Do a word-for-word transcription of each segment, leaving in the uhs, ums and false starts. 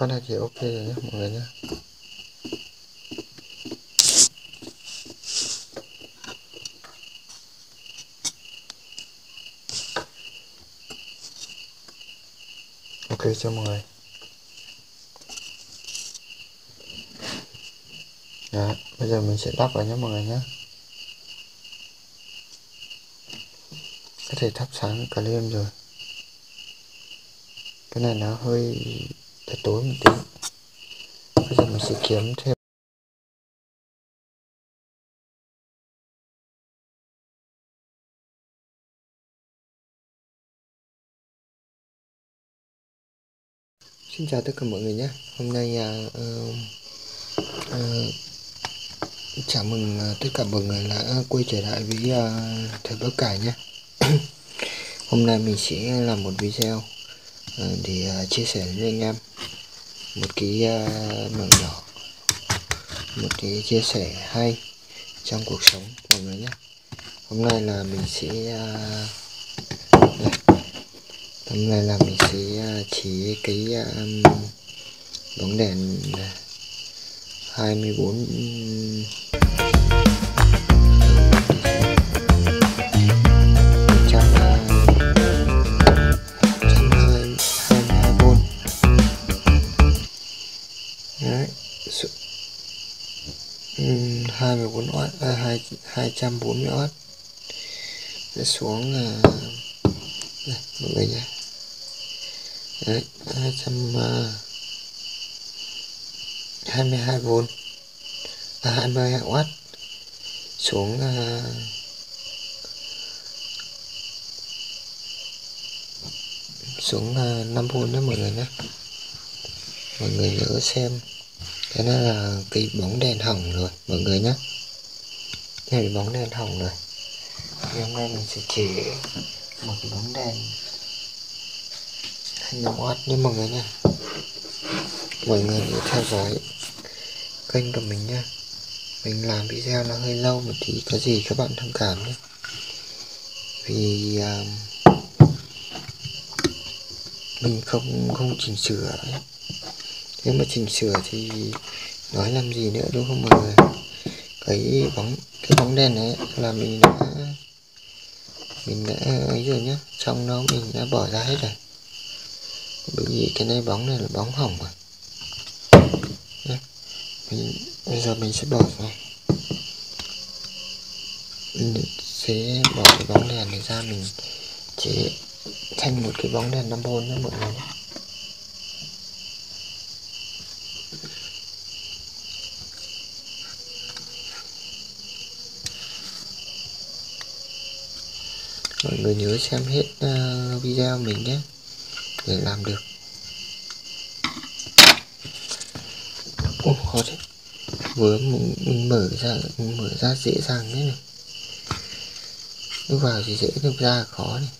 Con này thì ok rồi nhé mọi người nhé. Ok cho mọi người. Đó, bây giờ mình sẽ lắp vào nhé mọi người nhé. Có thể thắp sáng cả đêm rồi. Cái này nó hơi tối một tí. Bây giờ mình sẽ kiếm thêm. Xin chào tất cả mọi người nhé. Hôm nay uh, uh, uh, chào mừng uh, tất cả mọi người đã quay trở lại với uh, thầy Bác Cải nhé. Hôm nay mình sẽ làm một video uh, để uh, chia sẻ với anh em một cái uh, mảng nhỏ, một cái chia sẻ hay trong cuộc sống mọi người nhé. Hôm nay là mình sẽ uh, đây. Hôm nay là mình sẽ uh, chỉ cái um, bóng đèn hai mươi bốn hai mươi bốn oát, à, hai hai trăm bốn mươi oát sẽ xuống là đây, mọi người nhé. Đấy, hai trăm hai mươi hai vôn, à, hai mươi hai oát xuống uh, xuống uh, năm vôn đó mọi người nhé. Mọi người nhớ xem. Cái này là cái bóng đèn hỏng rồi mọi người nhé. Đây là bóng đèn hỏng rồi. Thì hôm nay mình sẽ chỉ một cái bóng đèn hai mươi lăm oát nha mọi người nha. Mọi người nhớ theo dõi kênh của mình nha. Mình làm video nó hơi lâu một tí, có gì các bạn thông cảm nhé. Vì uh, mình không không chỉnh sửa ấy. Nếu mà chỉnh sửa thì nói làm gì nữa đúng không mọi người. Cái bóng cái bóng đèn này là mình đã mình đã ấy rồi nhá, trong đó mình đã bỏ ra hết rồi. Bởi vì cái này bóng này là bóng hỏng rồi. Mình, bây giờ mình sẽ bỏ ra, mình sẽ bỏ cái bóng đèn này ra, mình chế thành một cái bóng đèn năm vôn nữa mọi người nhé. Mọi người nhớ xem hết uh, video mình nhé để làm được. Ồ, khó thế. Vừa mình, mình mở ra mình mở ra dễ dàng đấy này. Lúc vào thì dễ, lúc ra khó này.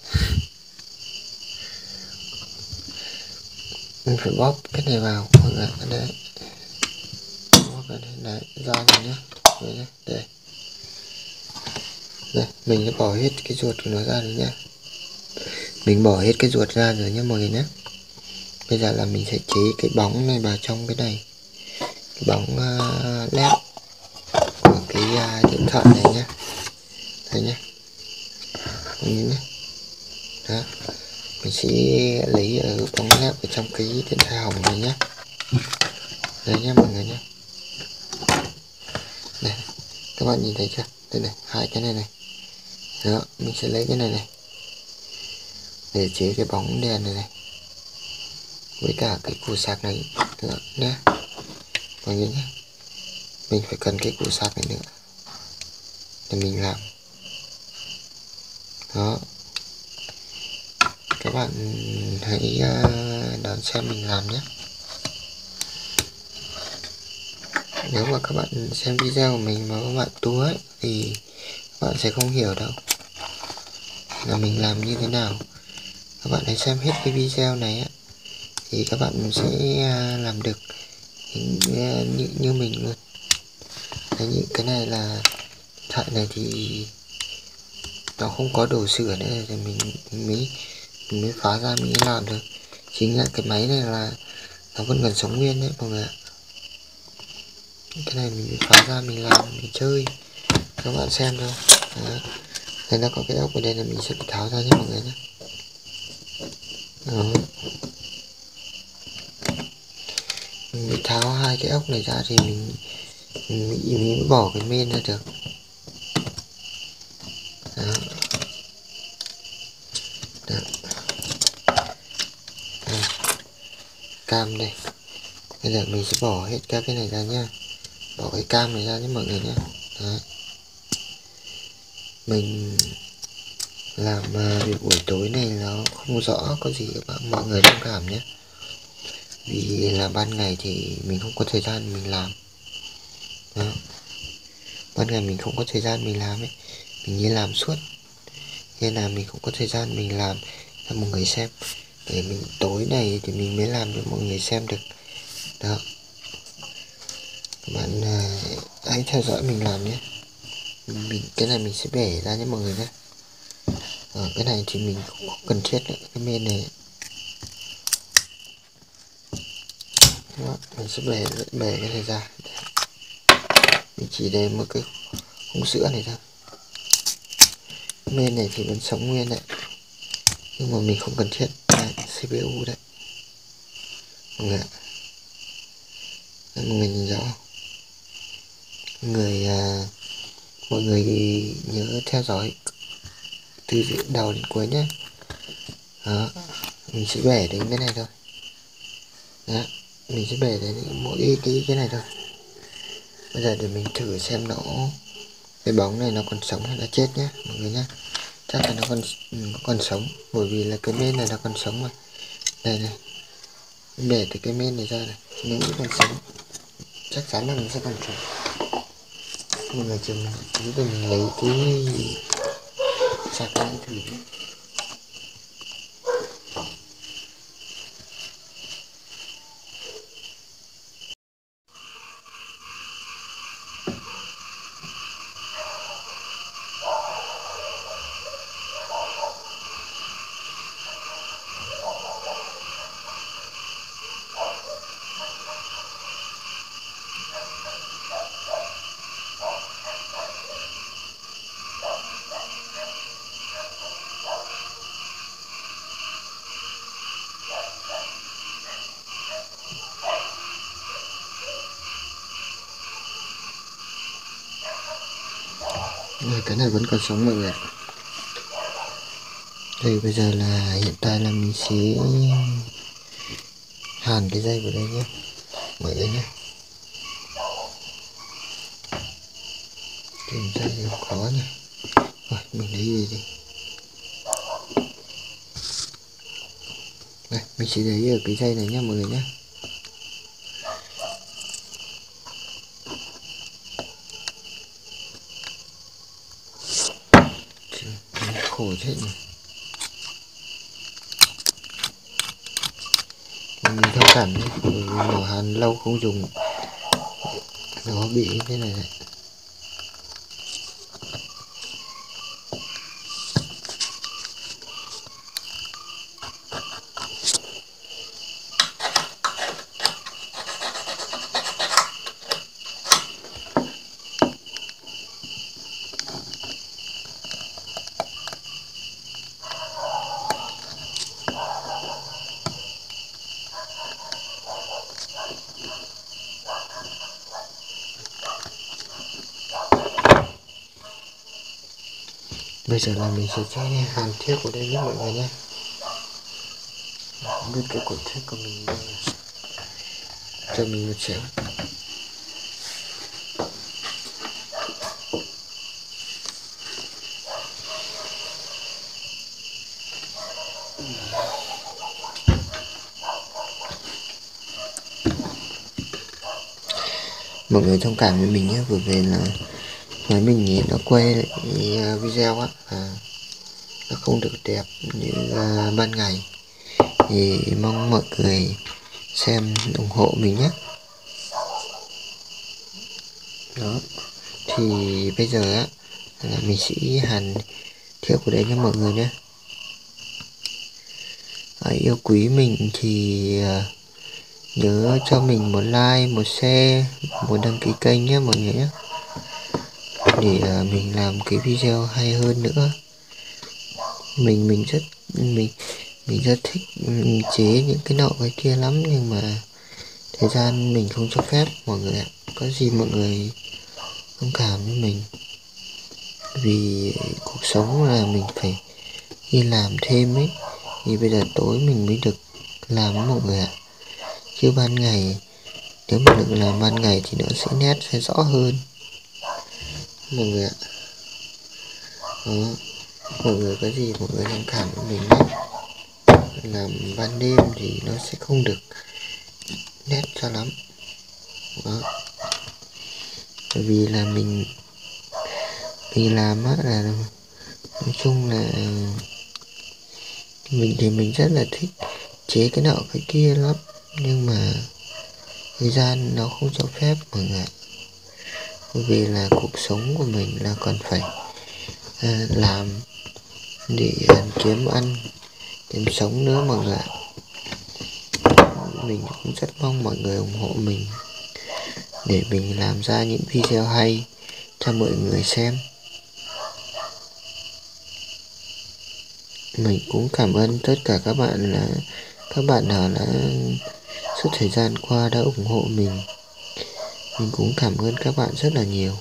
Mình phải bóp cái này vào mọi người. Đấy. Bóp cái này đấy, ra rồi nhé. Đấy, đây. Đây, mình đã bỏ hết cái ruột của nó ra rồi nhá. Mình bỏ hết cái ruột ra rồi nhé mọi người nhé. Bây giờ là mình sẽ chế cái bóng này vào trong cái này. Cái bóng uh, led của cái uh, điện thoại này nhé. Đây nhé. Mọi người nhé. Đó. Mình sẽ lấy ở bóng led ở trong cái điện thoại hỏng này nhé. Đấy nhé mọi người nhé. Đây. Các bạn nhìn thấy chưa? Đây này, hai cái này này. Đó, mình sẽ lấy cái này này để chế cái bóng đèn này này với cả cái củ sạc này nữa nhé mọi người nhé. Mình phải cần cái củ sạc này nữa để mình làm. Đó, các bạn hãy đón xem mình làm nhé. Nếu mà các bạn xem video của mình mà các bạn tua ấy, thì các bạn sẽ không hiểu đâu là mình làm như thế nào. Các bạn hãy xem hết cái video này á, thì các bạn sẽ làm được như, như, như mình luôn. Đấy, những cái này là thoại này thì nó không có đồ sửa nữa thì mình, mình mới mình mới phá ra mình mới làm được. Chính là cái máy này là nó vẫn còn sống nguyên đấy mọi người ạ. Cái này mình phá ra mình làm mình chơi các bạn xem thôi. Đấy. Đây nó có cái ốc ở đây là mình sẽ tháo ra nhé mọi người nhé. Đó. Mình bị tháo hai cái ốc này ra thì mình mình, mình mới bỏ cái men ra được. Đó. Đó. Đây. Cam đây. Bây giờ mình sẽ bỏ hết các cái này ra nhá. Bỏ cái cam này ra nhé mọi người nhé. Đấy. Mình làm uh, việc buổi tối này nó không rõ có gì các bạn, mọi người thông cảm nhé. Vì là ban ngày thì mình không có thời gian mình làm. Đó. Ban ngày mình không có thời gian mình làm ấy, mình đi làm suốt nên là mình không có thời gian mình làm cho mọi người xem. Để mình tối này thì mình mới làm cho mọi người xem được. Đó. Các bạn uh, hãy theo dõi mình làm nhé. Mình cái này mình sẽ bẻ ra nhé mọi người nhé. Ở cái này thì mình không cần thiết nữa, cái men này. Đó, mình sẽ bẻ bẻ cái này ra. Mình chỉ để một cái khung sữa này thôi. Men này thì vẫn sống nguyên đấy, nhưng mà mình không cần thiết. Đây, xê pê u đấy mọi người ạ. Đấy, mọi người nhìn rõ không? Người à, mọi người nhớ theo dõi từ đầu đến cuối nhé. Đó, mình sẽ bẻ đến cái này thôi. Đó, mình sẽ bẻ đến mỗi cái cái này thôi. Bây giờ để mình thử xem nó cái bóng này nó còn sống hay là chết nhé mọi người nhé. Chắc là nó còn nó còn sống, bởi vì là cái men này nó còn sống mà. Đây này, bẻ từ cái men này ra này, nếu nó còn sống chắc chắn là nó sẽ còn sống. Mọi người chờ mình chúng tôi mình lấy cái sạc lại thử nhé. Rồi, cái này vẫn còn sống mọi người ạ. Đây bây giờ là hiện tại là mình sẽ hàn cái dây vào đây nhé mọi người nhé. Tìm dây thì khó nhỉ. Rồi mình lấy gì đi. Đây mình sẽ lấy ở cái dây này nhé mọi người nhé. Khổ chết này. Mình thông cảm nhé, màu hàn lâu không dùng nó bị thế này này. Bây giờ là mình sẽ cho hàn thiếc của đây nhé mọi người nhé. Không biết cái cột thiếc của mình đây. Cho mình một xíu. Mọi người thông cảm với mình nhé, bởi vì là máy mình thì nó quay video á, à, nó không được đẹp như uh, ban ngày. Thì mong mọi người xem ủng hộ mình nhé. Đó, thì bây giờ á là mình sẽ hàn thiếc của đấy cho mọi người nhé. À, yêu quý mình thì uh, nhớ cho mình một like, một share, một đăng ký kênh nhé mọi người nhé, để uh, mình làm cái video hay hơn nữa. Mình mình rất mình mình rất thích chế những cái nọ cái kia lắm, nhưng mà thời gian mình không cho phép mọi người ạ. Có gì mọi người thông cảm với mình, vì cuộc sống là mình phải đi làm thêm ấy, thì bây giờ tối mình mới được làm với mọi người ạ. Chứ ban ngày, nếu mà được làm ban ngày thì nó sẽ nét sẽ rõ hơn mọi người ạ. Đó, mọi người có gì mọi người thông cảm với mình nhé. Làm ban đêm thì nó sẽ không được nét cho lắm. Đó, bởi vì là mình mình làm á là nói chung là mình thì mình rất là thích chế cái nọ cái kia lắm, nhưng mà thời gian nó không cho phép mọi người ạ. Bởi vì là cuộc sống của mình là còn phải à, làm để à, kiếm ăn kiếm sống nữa mọi người ạ. Mình cũng rất mong mọi người ủng hộ mình để mình làm ra những video hay cho mọi người xem. Mình cũng cảm ơn tất cả các bạn là các bạn nào đã suốt thời gian qua đã ủng hộ mình. Mình cũng cảm ơn các bạn rất là nhiều.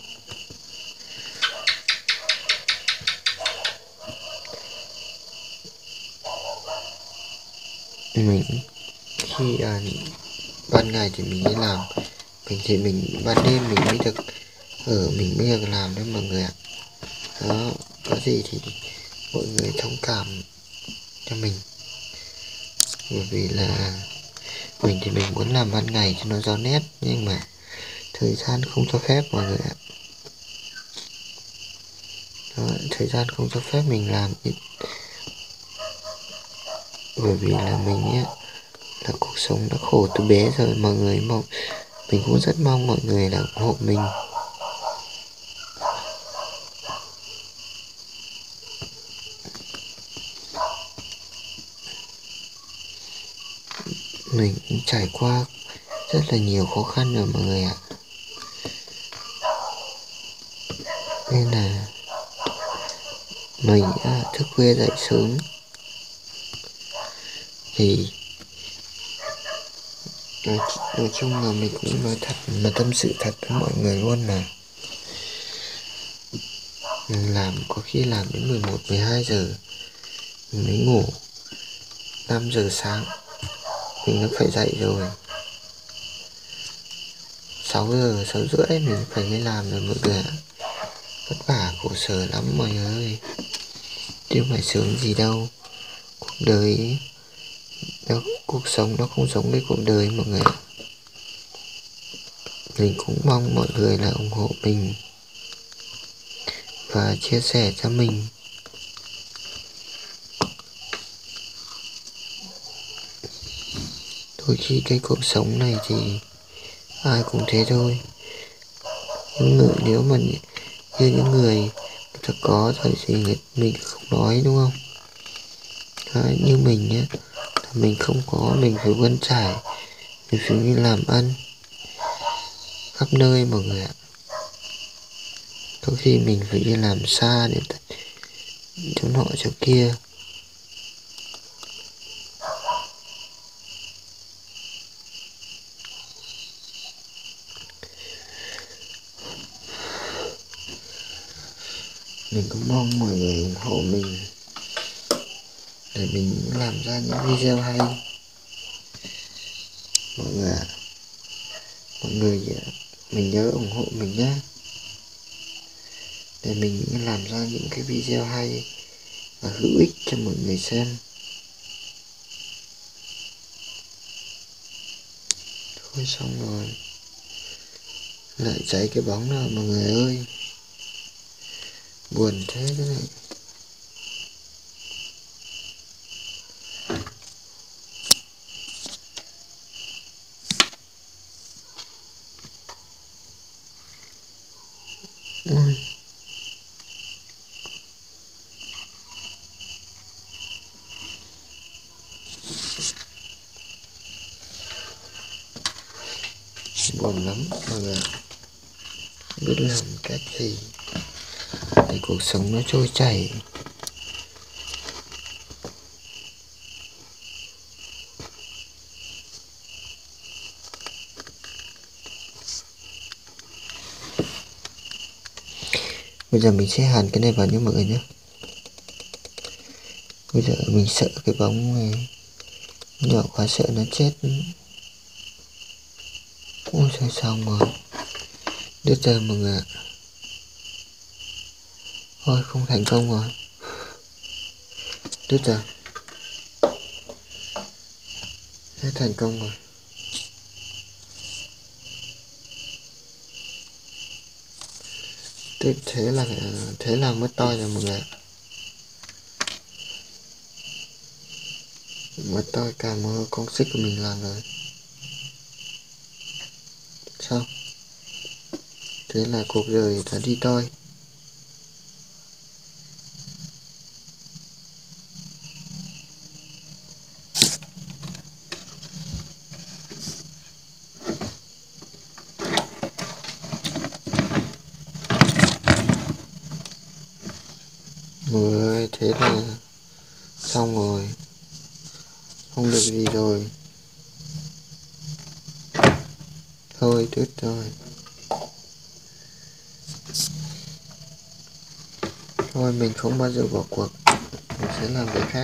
Mình khi à, ban ngày thì mình đi làm, mình thì mình ban đêm mình mới được ở mình mới được làm đấy mọi người ạ. Đó, có gì thì mọi người thông cảm cho mình, bởi vì là mình thì mình muốn làm ban ngày cho nó rõ nét, nhưng mà thời gian không cho phép mọi người ạ. Đó, thời gian không cho phép mình làm ít, bởi vì là mình ấy, là cuộc sống đã khổ từ bé rồi mọi người mong. Mình cũng rất mong mọi người là ủng hộ mình. Mình cũng trải qua rất là nhiều khó khăn rồi mọi người ạ. Nên là mình đã thức khuya dậy sớm, thì nói, nói chung là mình cũng nói thật mà tâm sự thật với mọi người luôn, là mình làm có khi làm đến mười một mười hai giờ mình mới ngủ. Năm giờ sáng mình đã phải dậy rồi, sáu giờ sáu rưỡi mình phải đi làm rồi mọi người ạ. Vất vả khổ sở lắm mọi người ơi, chứ không phải sướng gì đâu. Cuộc đời nó, cuộc sống nó không giống với cuộc đời mọi người ạ. Mình cũng mong mọi người là ủng hộ mình và chia sẻ cho mình. Đôi khi cái cuộc sống này thì ai cũng thế thôi. Những người nếu mà như những người người ta có rồi thì người, mình không nói đúng không? Đấy, như mình nhé, là mình không có, mình phải bươn trải, mình phải đi làm ăn khắp nơi mọi người ạ. Có khi mình phải đi làm xa để chỗ nọ chỗ kia. Mình cũng mong mọi người ủng hộ mình để mình làm ra những video hay mọi người ạ. Mọi người mình nhớ ủng hộ mình nhé, để mình làm ra những cái video hay và hữu ích cho mọi người xem. Thôi xong rồi, lại cháy cái bóng nào mọi người ơi, buồn thế thế này. Ôi. buồn lắm mọi người, biết làm cách gì để cuộc sống nó trôi chảy. Bây giờ mình sẽ hàn cái này vào nhé mọi người nhé. Bây giờ mình sợ cái bóng này nhỏ quá, sợ nó chết. Ôi sao xong rồi, đứt rồi mọi người ạ. Thôi không thành công rồi, đứt rồi, hết thành công rồi. Thế là thế là mất toi rồi mọi người ạ. Mất toi cả một công sức của mình làm rồi. Sao? Thế là cuộc đời đã đi toi. Mọi người ơi, thế là xong rồi, không được gì rồi. Thôi đứt rồi. Thôi mình không bao giờ bỏ cuộc, mình sẽ làm cái khác.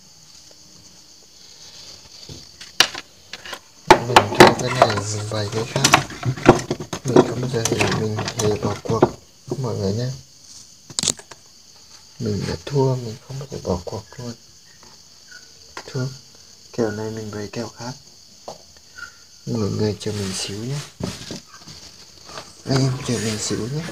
Mình cho cái này mình bày cái khác. Mình không bao giờ thì mình hề bỏ cuộc mọi người nhé. Mình đã thua, mình không bao giờ bỏ cuộc luôn. Thua kèo này mình bày kèo khác. Mọi người chờ mình xíu nhé, anh em chờ mình xíu nhé.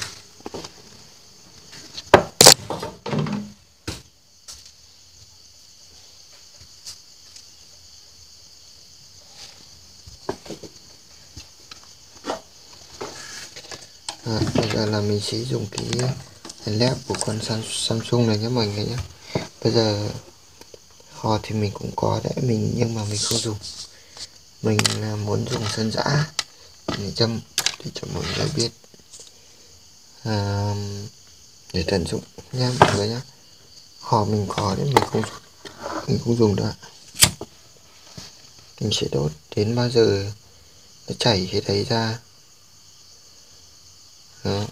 À, bây giờ là mình sẽ dùng cái led của con Samsung này nhé mọi người nhé. Bây giờ hò thì mình cũng có đấy mình, nhưng mà mình không dùng. Mình muốn dùng sơn dã để châm để cho mọi người biết à, để tận dụng nha mọi người nhé. Hò mình có đấy, mình không mình không dùng nữa. Mình sẽ đốt đến bao giờ nó chảy cái đấy ra. Đó.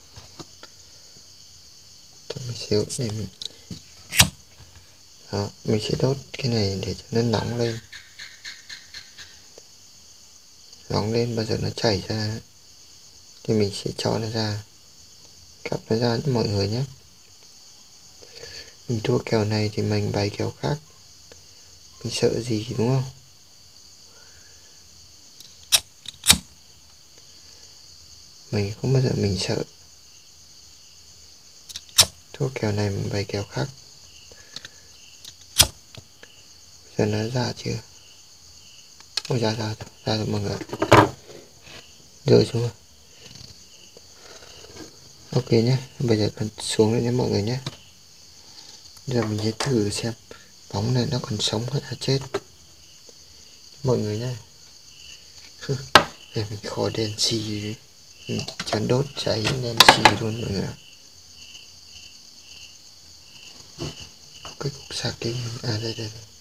Mình xíu để mình Đó. Mình sẽ đốt cái này để cho nó nóng lên, nóng lên bao giờ nó chảy ra thì mình sẽ cho nó ra, cặp nó ra cho mọi người nhé. Mình thua kèo này thì mình bày kèo khác, mình sợ gì đúng không? Mình không bao giờ mình sợ. Thua kèo này mình bày kèo khác. Giờ nó ra chưa? Ôi ra ra ra rồi mọi người, rơi xuống rồi. Ok nhé, bây giờ còn xuống nữa nhé mọi người nhé. Giờ mình sẽ thử xem bóng này nó còn sống hay là chết mọi người nhé. Để mình khỏi đèn xì, chán đốt cháy đèn xì luôn mọi người. Cái cục sạc kia, à đây đây, đây.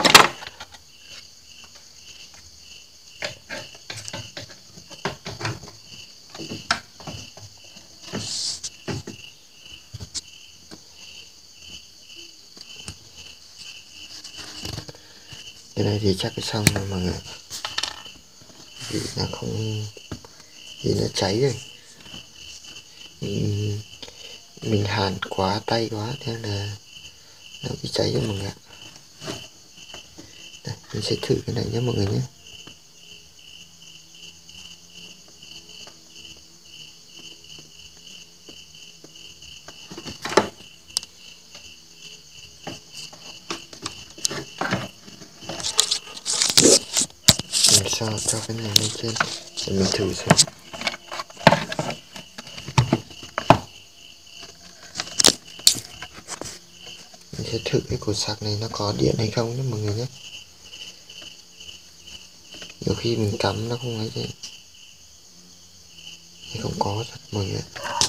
Cái này thì chắc là xong rồi mọi người, vì nó không, vì nó cháy rồi. Mình, mình hàn quá tay quá thế là nó bị cháy cho mọi người. Đây, mình sẽ thử cái này nhé mọi người nhé. Mình cho cho cái này lên trên để mình thử xem. Mình sẽ thử cái cột sạc này nó có điện hay không nhé mọi người nhé. Nhiều khi mình cắm nó không ấy gì. thì không có thật mọi người.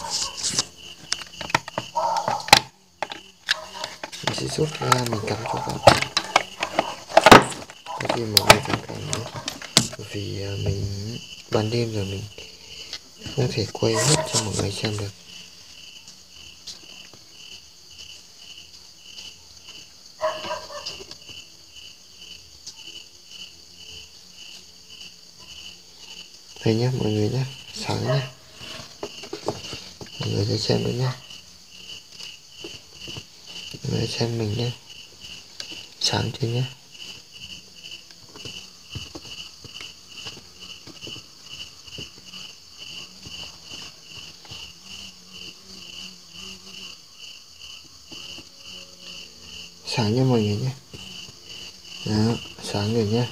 Mình sẽ rút ra mình cắm cho các bạn. Có gì mọi người thông cảm nhé, bởi vì mình ban đêm rồi mình không thể quay hết cho mọi người xem được. Đây nhé mọi người nhé, sáng nhé, mọi người sẽ xem nữa nhé, mọi người xem mình nhé, sáng chưa nhé. Sáng nhé mọi người nhé. Đó, sáng rồi nhé.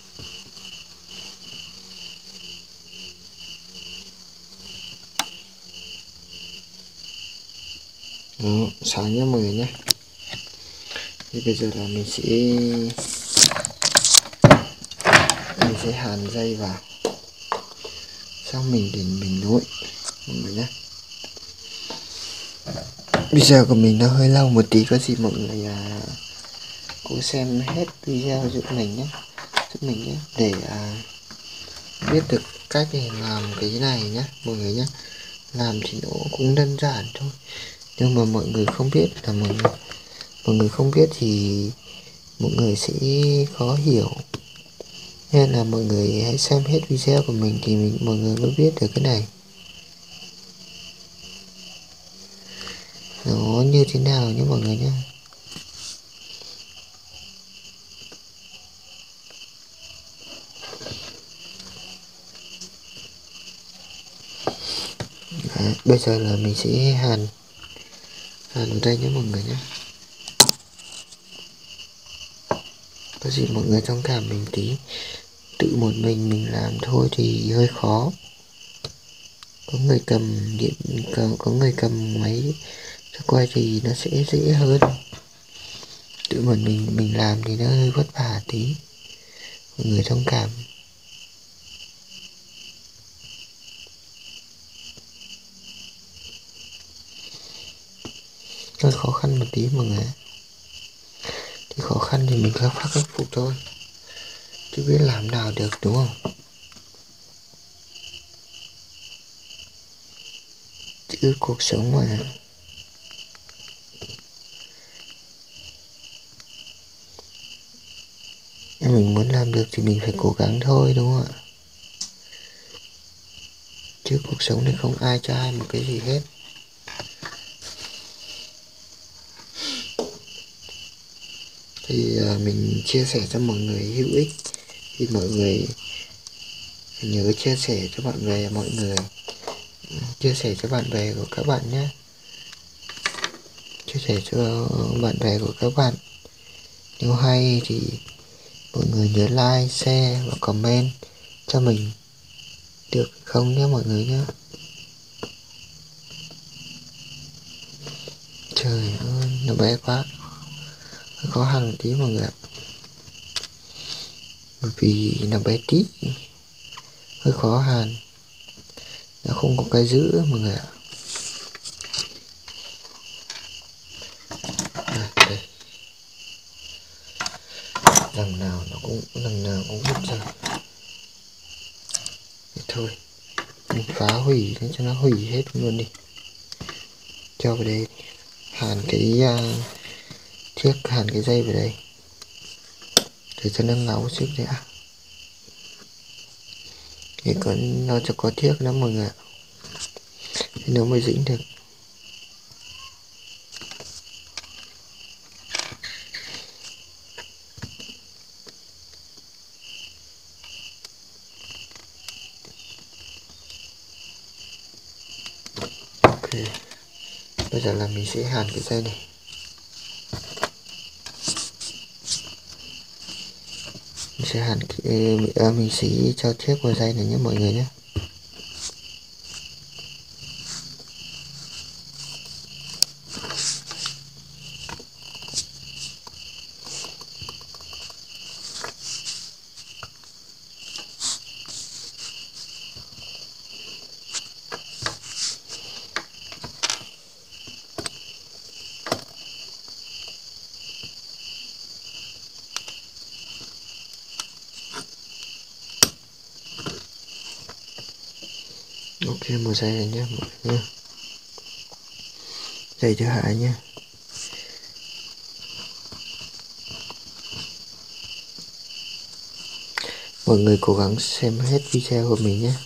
Đó, sáng nhé mọi người nhé. Thì bây giờ là mình sẽ mình sẽ hàn dây vào, xong mình để mình nối mọi người nhé. Bây giờ của mình nó hơi lâu một tí, có gì mọi người à, cố xem hết video giúp mình nhé, giúp mình nhé, để à, biết được cách để làm cái này nhé mọi người nhé. Làm thì nó cũng đơn giản thôi, nhưng mà mọi người không biết là mọi người mọi người không biết thì mọi người sẽ khó hiểu, nên là mọi người hãy xem hết video của mình thì mình mọi người mới biết được cái này nó như thế nào nhé mọi người nhé. Đấy, bây giờ là mình sẽ hàn hàn ở đây nhé mọi người nhé. Có gì mọi người thông cảm mình tí, tự một mình mình làm thôi thì hơi khó, có người cầm điện có, có người cầm máy cho quay thì nó sẽ dễ hơn, tự một mình mình làm thì nó hơi vất vả tí, mọi người thông cảm. Hơi khó khăn một tí mọi người, thì khó khăn thì mình khắc khắc phục thôi, chứ biết làm nào được đúng không, chứ cuộc sống mà mình muốn làm được thì mình phải cố gắng thôi đúng không ạ, chứ cuộc sống này không ai cho ai một cái gì hết. Thì à, mình chia sẻ cho mọi người hữu ích, thì mọi người nhớ chia sẻ cho bạn bè mọi người, chia sẻ cho bạn bè của các bạn nhé, chia sẻ cho bạn bè của các bạn. Nếu hay thì mọi người nhớ like, share và comment cho mình được không nhé mọi người nhé. Trời ơi nó bé quá, khó khăn một tí mọi người ạ, bởi vì nó bé tí, hơi khó hàn, nó không có cái giữ mọi người ạ. À, đây. Lần nào nó cũng lần nào cũng vứt ra. Thế thôi mình phá hủy cho nó hủy hết luôn đi, cho vào đây hàn cái uh, thiếc, hàn cái dây vào đây để cho nó ngáo xíu đã, thì có nó cho có thiếc lắm mọi người ạ, thì nó mới dính được. Ok, bây giờ là mình sẽ hàn cái dây này. Mình sẽ hàn cái, à, mình sẽ cho thiếc vào dây này nhé mọi người nhé. Ok, một giây này nhé mọi người nhé. Giây thứ hai nhé. Mọi người cố gắng xem hết video của mình nhé.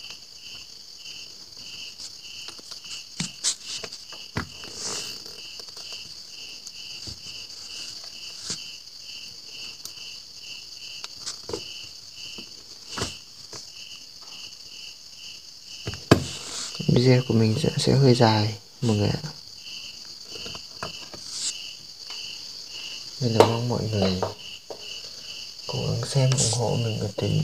Video của mình sẽ, sẽ hơi dài mọi người ạ, nên là mong mọi người cố gắng xem ủng hộ mình một tí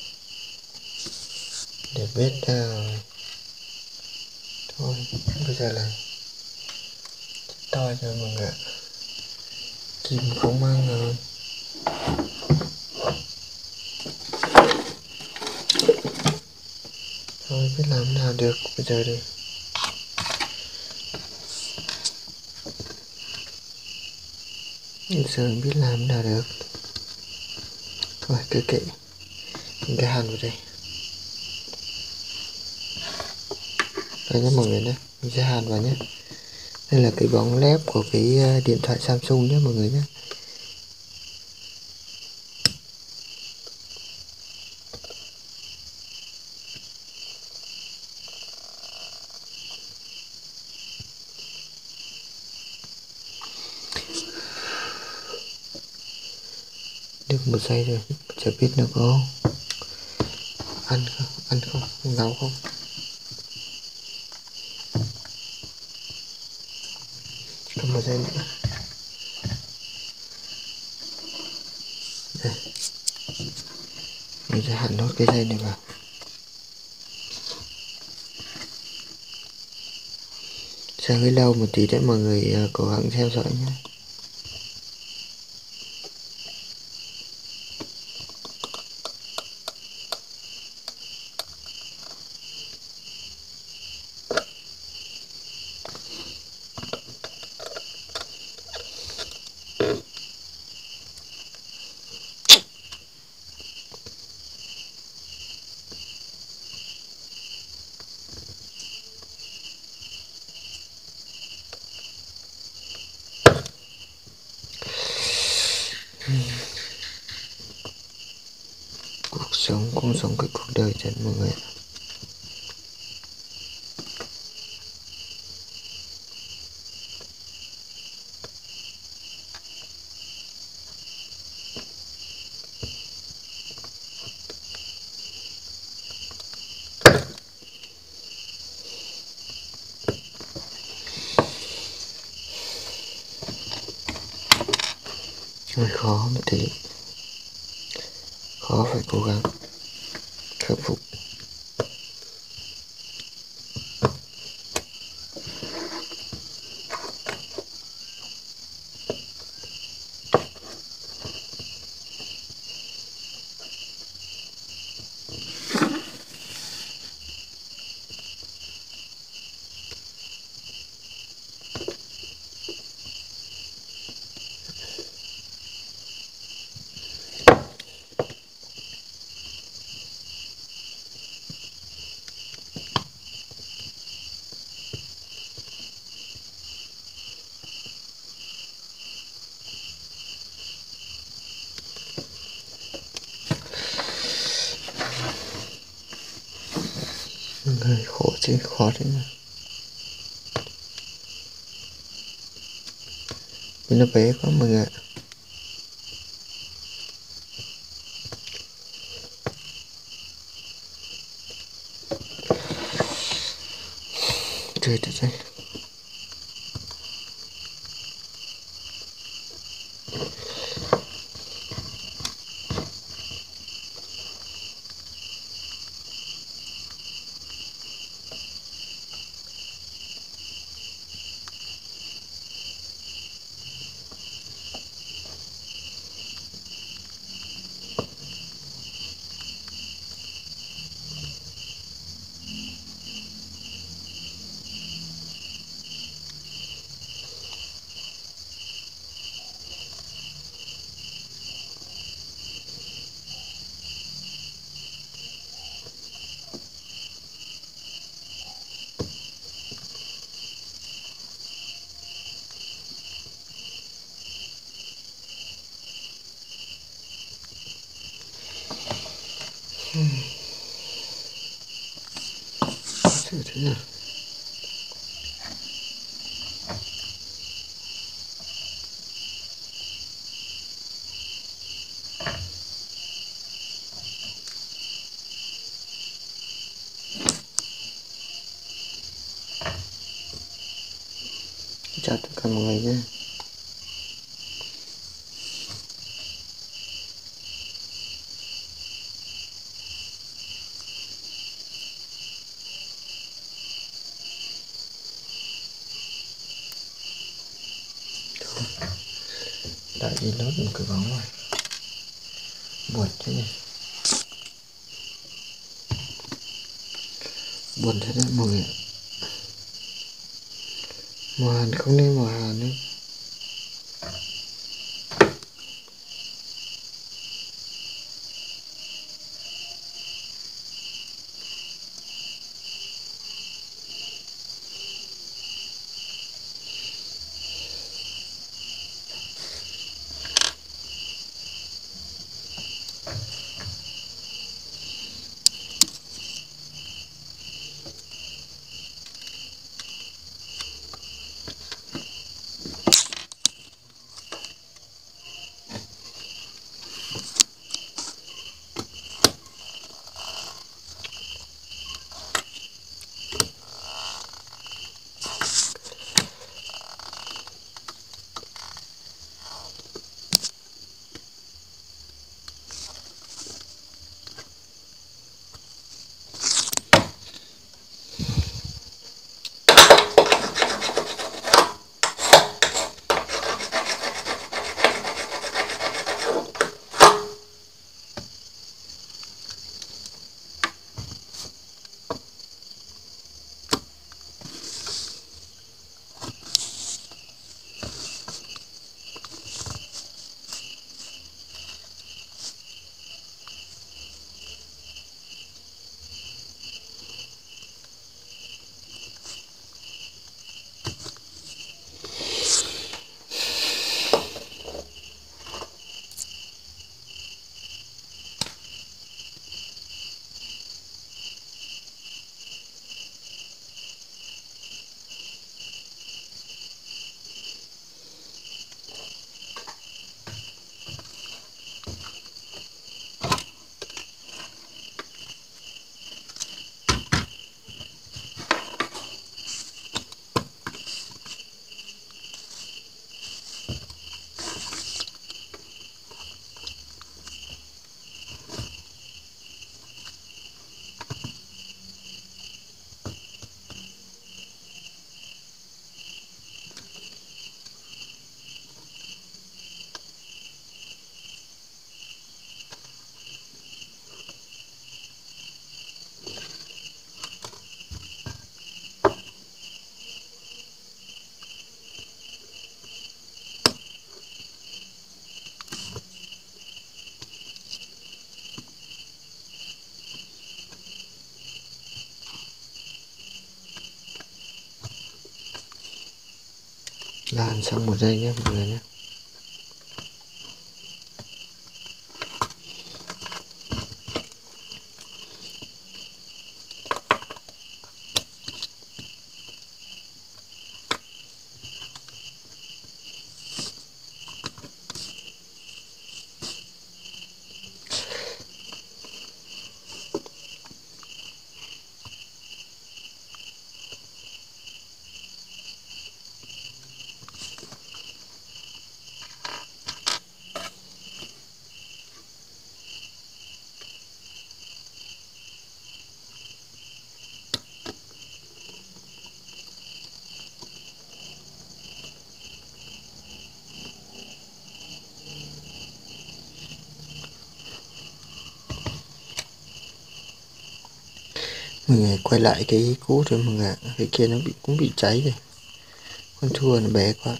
để biết. Uh, thôi bây giờ là to cho mọi người ạ, kim cũng mang rồi. Thôi biết làm nào được bây giờ đi. Giờ biết làm nào được. Thôi cứ kệ, mình cái hàn vào đây. Đây nhé mọi người nhé, mình sẽ hàn vào nhé. Đây là cái bóng led của cái điện thoại Samsung nhé mọi người nhé. Được một giây rồi, chả biết nó có ăn không, ăn không, nấu không. Còn một giây nữa. Đây. Mình sẽ hạn nốt cái dây này vào. Sẽ hơi lâu một tí đấy mọi người cố gắng theo dõi nhé. Cuộc sống cũng sống cái cuộc đời thật mọi người. Hơi khó một tí, khó phải cố gắng khắc phục. Người khổ chứ, khó thế nào. Vì nó bé quá mọi người ạ. Trời đất ơi. Thử thế nào. Chào tất cả mọi người nhé. Đã đi lót một cái bóng rồi. Buồn thế này. Buồn thế đấy mọi người. Mùa Hàn không nên mùa Hàn nữa. Làm xong một giây nhé mọi người nhé. Mọi người quay lại cái cũ rồi mọi người ạ. Cái kia nó bị cũng bị cháy rồi. Con thua nó bé quá.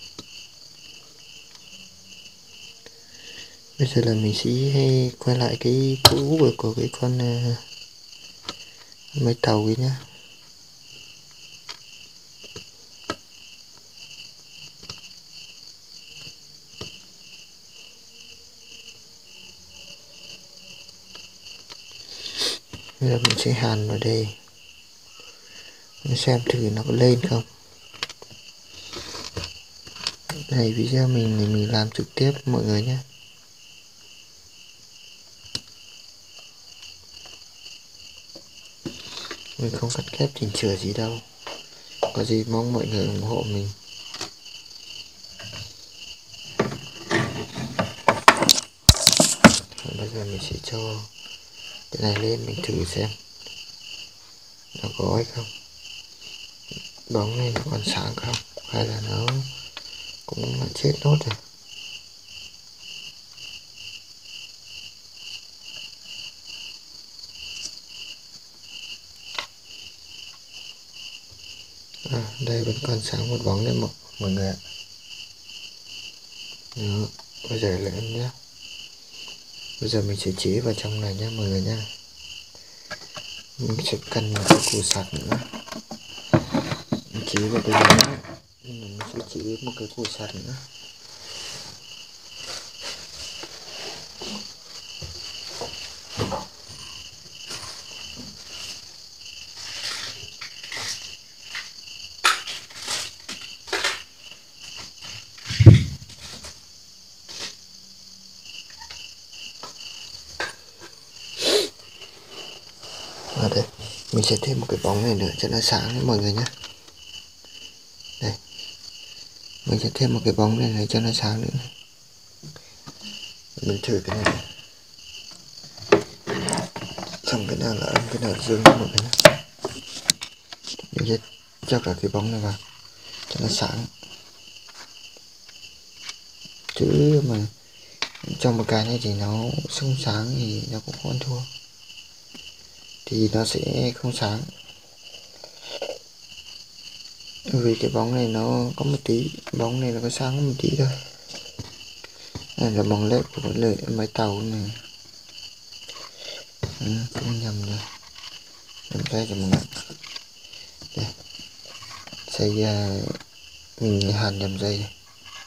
Bây giờ là mình sẽ quay lại cái cũ của, của cái con uh, máy tàu ấy nhá. Bây giờ mình sẽ hàn vào đây, mình xem thử nó có lên không. Này video mình thì mình làm trực tiếp mọi người nhé. Mình không cắt ghép chỉnh sửa gì đâu. Có gì mong mọi người ủng hộ mình. Bây giờ mình sẽ cho cái này lên mình thử xem nó có ấy không, bóng này nó còn sáng không, hay là nó cũng là chết nốt rồi. À, đây vẫn còn sáng một bóng đấy mọi, mọi người ạ. Đó, bây giờ lên nhé. Bây giờ mình sẽ chế vào trong này nhé mọi người nhé. Mình sẽ cần một cái củ sạc nữa. Mình chế vào đây nhé. Mình sẽ chế một cái củ sạc nữa. Ở đây mình sẽ thêm một cái bóng này nữa cho nó sáng đấy mọi người nhé. Đây, mình sẽ thêm một cái bóng này nữa cho nó sáng nữa. Mình thử cái này, xong cái nào là âm, cái nào là dương mọi người nhé. Mình sẽ cho cả cái bóng này vào cho nó sáng, chứ mà trong một cái này thì nó không sáng thì nó cũng không thua, thì nó sẽ không sáng. Vì cái bóng này nó có một tí, bóng này nó có sáng một tí thôi. Đây là bóng led của lợi máy tàu này. Ừ, không nhầm rồi, nhầm tay cho mọi người. Đây, dây uh, mình hàn nhầm dây này.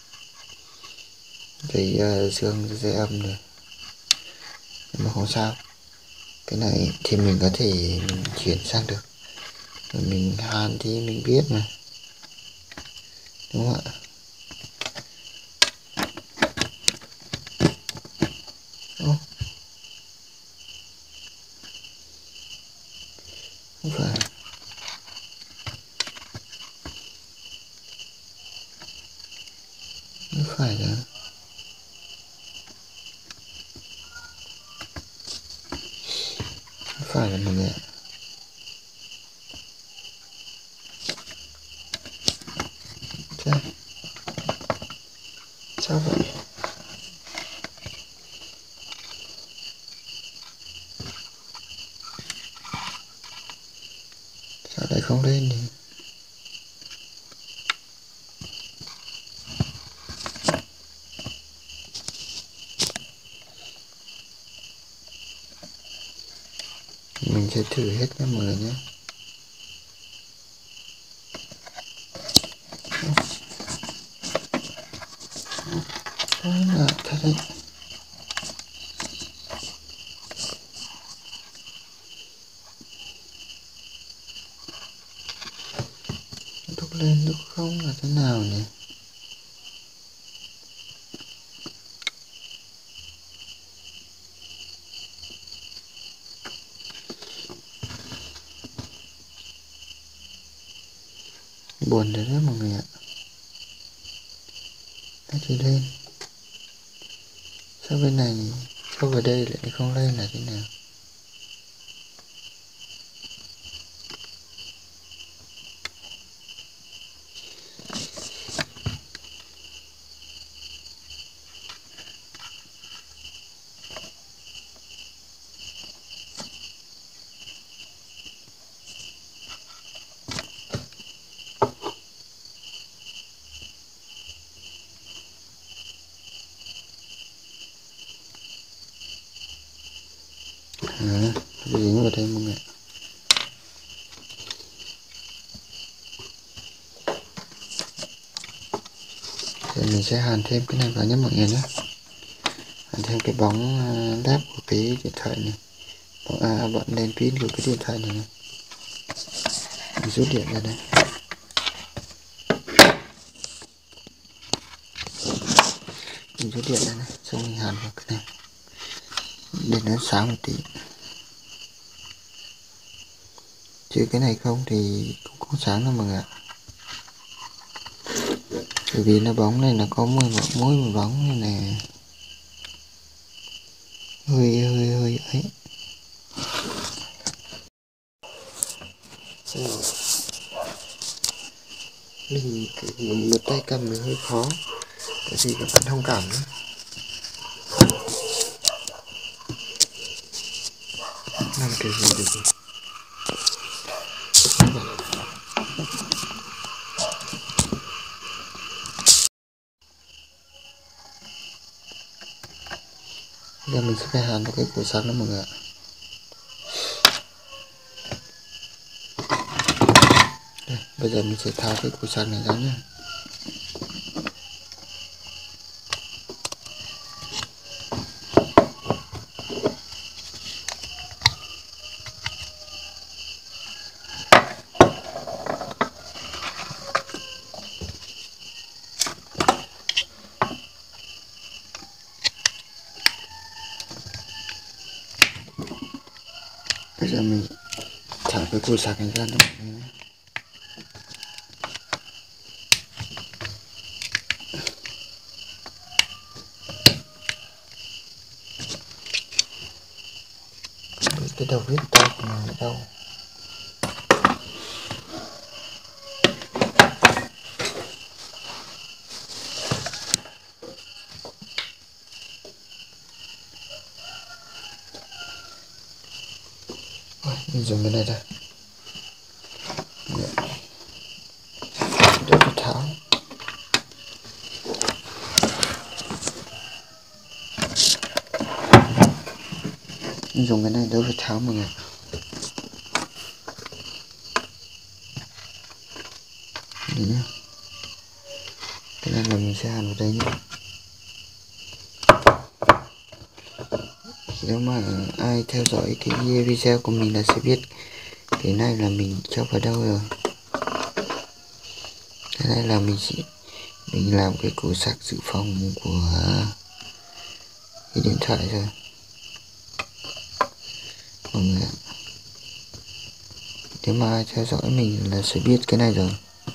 Dây uh, dương, dây âm này, nhưng mà không sao. Cái này thì mình có thể mình chuyển sang được. Mình hàn thì mình biết mà, đúng không ạ? Ô, không phải, không phải là không phải là mọi người ạ. Sao? Sao vậy? Sao lại không lên nhỉ? Mình sẽ thử hết nha mọi người nhé. Đó là thật đấy. Lúc lên lúc không là thế nào nhỉ? Buồn rồi đấy mọi người ạ. Nó chỉ lên. Sao bên này, sao ở đây lại không lên là thế nào? À, dính vào đây mọi người. Rồi mình sẽ hàn thêm cái này vào nhé mọi người nhé. Hàn thêm cái bóng led của cái điện thoại này À, bật đèn pin của cái điện thoại này này. Mình rút điện ra đây. Mình rút điện ra này, xong mình hàn vào cái này để nó sáng một tí. Chứ cái này không thì cũng không sáng đâu mọi người ạ. Bởi vì nó bóng này nó có mỗi mỗi một bóng này nè, hơi hơi hơi ấy. Mình một tay cầm mình hơi khó, tại vì các bạn thông cảm nữa. Làm kiểu gì được gì. Giờ mình sẽ phải hàn vào cái cổ sắt đó mọi người ạ. Đây, bây giờ mình sẽ tháo cái cổ sắt này ra nhé. Bây giờ mình tháo cái cổ sắt này ra đó. Cái đầu vít tay của mình ở đâu? Rồi, mình dùng cái này đây. Để phải tháo. Mình dùng cái này đỡ phải tháo mọi người. Đấy nhá. Cái này là mình sẽ hàn vào đây nhé. Nếu mà ai theo dõi cái video của mình là sẽ biết cái này là mình cho vào đâu rồi. Cái này là mình chỉ mình làm cái cổ sạc dự phòng của cái điện thoại rồi mọi người ạ. Nếu mà ai theo dõi mình là sẽ biết cái này rồi.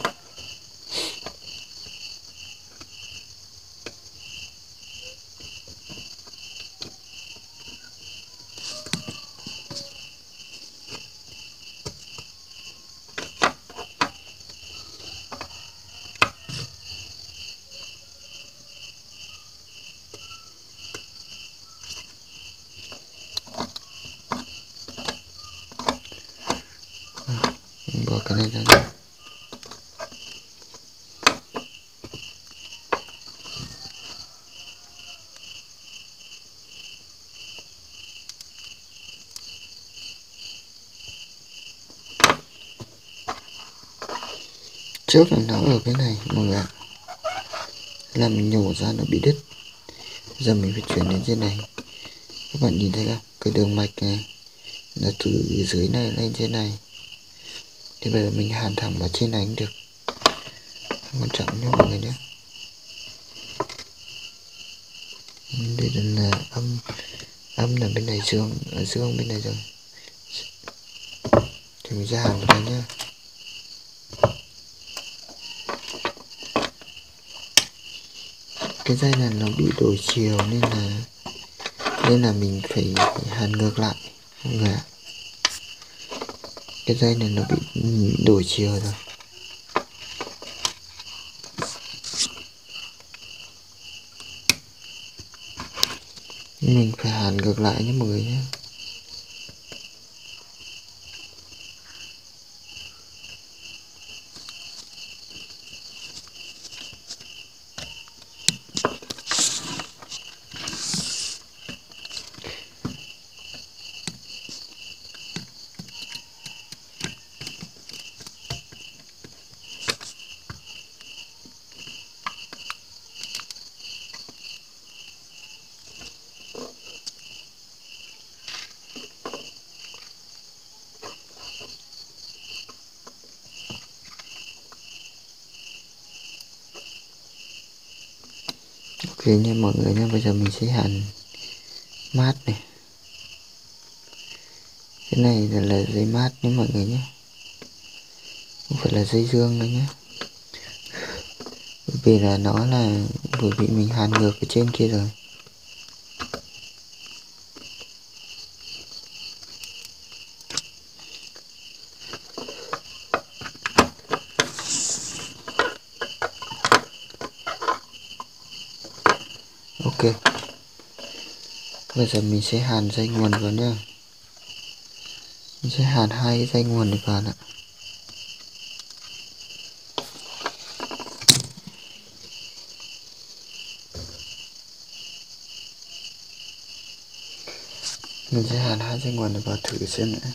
Mình bỏ cái này ra đây. Trước là nó ở cái này mọi người ạ, là mình nhổ ra nó bị đứt. Giờ mình phải chuyển đến trên này. Các bạn nhìn thấy không? Cái đường mạch này là từ dưới này lên trên này. Thì bây giờ mình hàn thẳng vào trên này cũng được, không quan trọng nhé mọi người nhé. Đây là âm, âm là bên này dương, ở dương bên này rồi. Thì mình sẽ hàn vào đây nhé. Cái dây này nó bị đổi chiều nên là nên là mình phải, phải hàn ngược lại mọi người ạ. Cái dây này nó bị đổi chiều rồi. Mình phải hàn ngược lại nhé mọi người nhé. Ok nha mọi người nha, bây giờ mình sẽ hàn mát này. Cái này là, là dây mát nhé mọi người nhé, không phải là dây dương đâu nhé, bởi vì là nó là bởi vì mình hàn ngược ở trên kia rồi. Ok, bây giờ mình sẽ hàn dây nguồn vào nhá. Mình sẽ hàn hai cái dây nguồn này vào ạ. Mình sẽ hàn hai dây nguồn này vào thử xem nữa.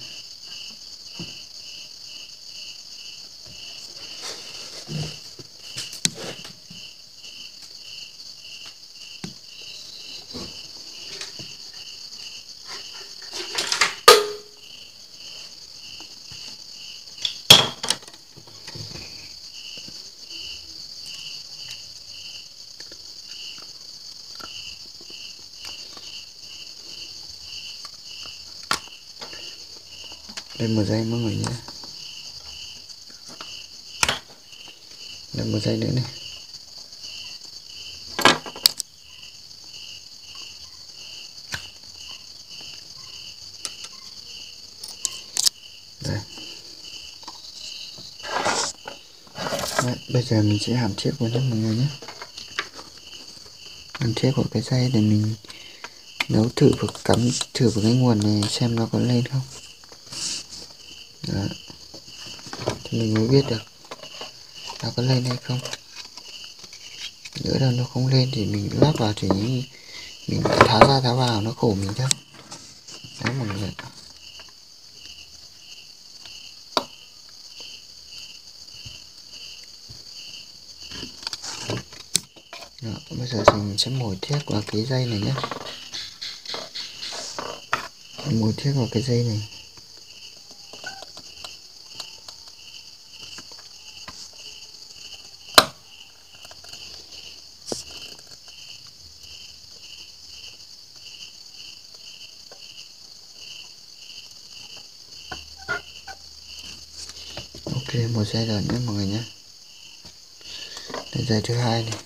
Đây một dây mọi người nhé, đây một dây nữa này. Đây. Đấy, bây giờ mình sẽ hàn chiếc vào nhé mọi người nhé, hàn chiếc của cái dây để mình nấu thử và cắm thử vào cái nguồn này xem nó có lên không. Đó. Thì mình mới biết được nó có lên hay không. Nếu đâu nó không lên thì mình lắp vào thì mình tháo ra tháo vào nó khổ mình thôi. Đấy mọi người. Đó, bây giờ thì mình sẽ mồi thiếc vào cái dây này nhé, mồi thiếc vào cái dây này. Ok, một dây rồi nhé mọi người nhé. Đây dây thứ hai này.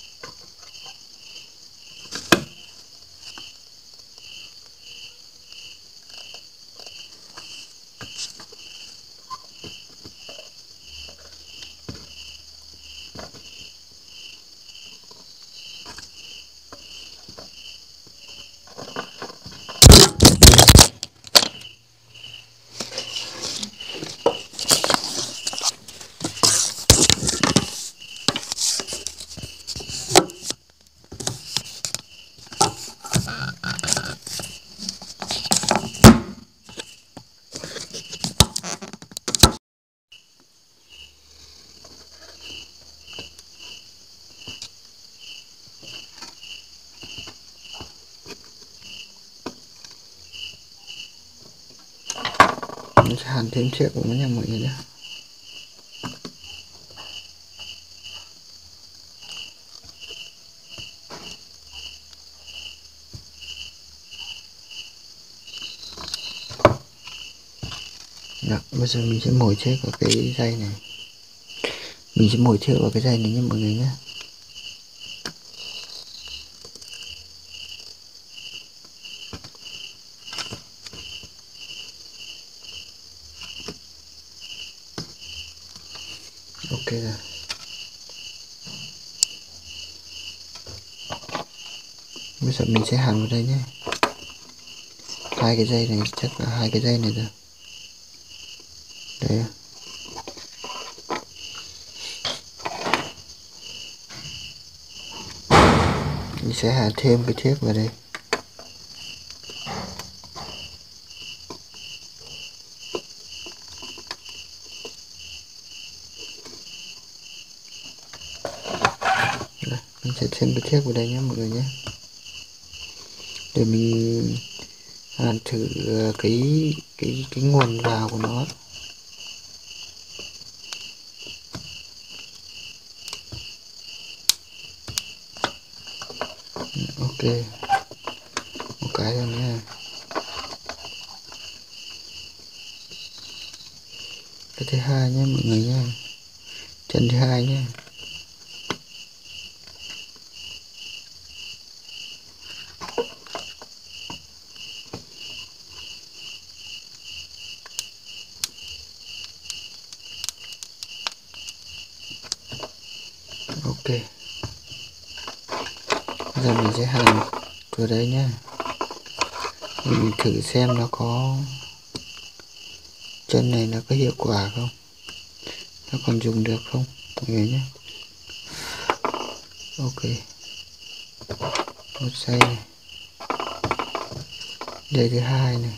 Mình sẽ hàn thêm chiếc của nó nha mọi người nhé. Đó, bây giờ mình sẽ mồi chiếc vào cái dây này. Mình sẽ mồi chiếc vào cái dây này nhé mọi người nhé. Ok rồi. Bây giờ mình sẽ hàn vào đây nhé. Hai cái dây này chắc là hai cái dây này rồi. Đấy. Mình sẽ hàn thêm cái thiếc vào đây. Đây, mình sẽ thêm cái thiếc vào đây nhé mọi người nhé, để mình hàn thử cái cái cái nguồn vào của nó. Ok, một cái rồi nha. Cái thứ hai nhé mọi người nha, chân thứ hai nhé. Ok, giờ mình sẽ hành vào đấy nhá. Mình thử xem nó có chân này nó có hiệu quả không, nó còn dùng được không mọi người nhé. Ok, một giây này, dây thứ hai này.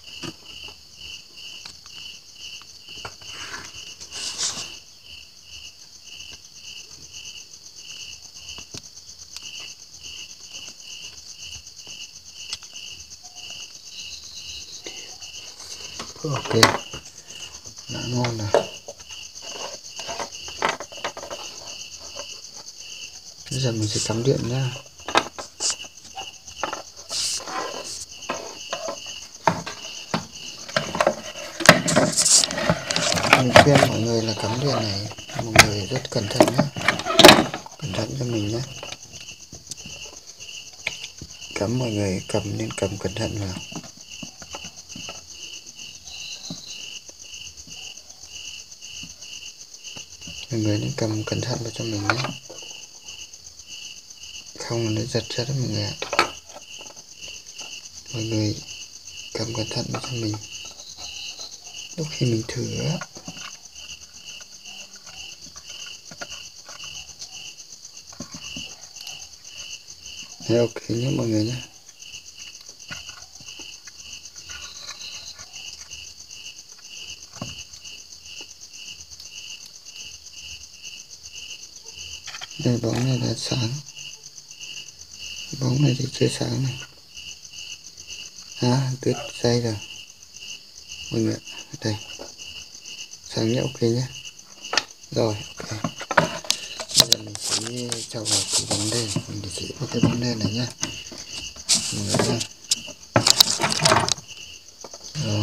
Ok, đã ngon rồi. Bây giờ mình sẽ cắm điện nhá. Mình khuyên mọi người là cắm điện này mọi người rất cẩn thận nhé, cẩn thận cho mình nhé. Cắm mọi người cầm nên cầm cẩn thận vào. Mọi người nên cầm cẩn thận vào cho mình nhé, không nó giật chết đó mọi người ạ. Mọi người cầm cẩn thận vào cho mình lúc khi mình thử á. Ok nhé mọi người nhé. Đây bóng này là sáng, bóng này thì chưa sáng này. À, đứt dây rồi mọi người ạ. Đây sáng nhé, ok nhé. Rồi ok, bây giờ mình sẽ cho vào cái bóng đèn, mình để chỉ vào cái bóng đèn này nhá mọi người nhá. Đó,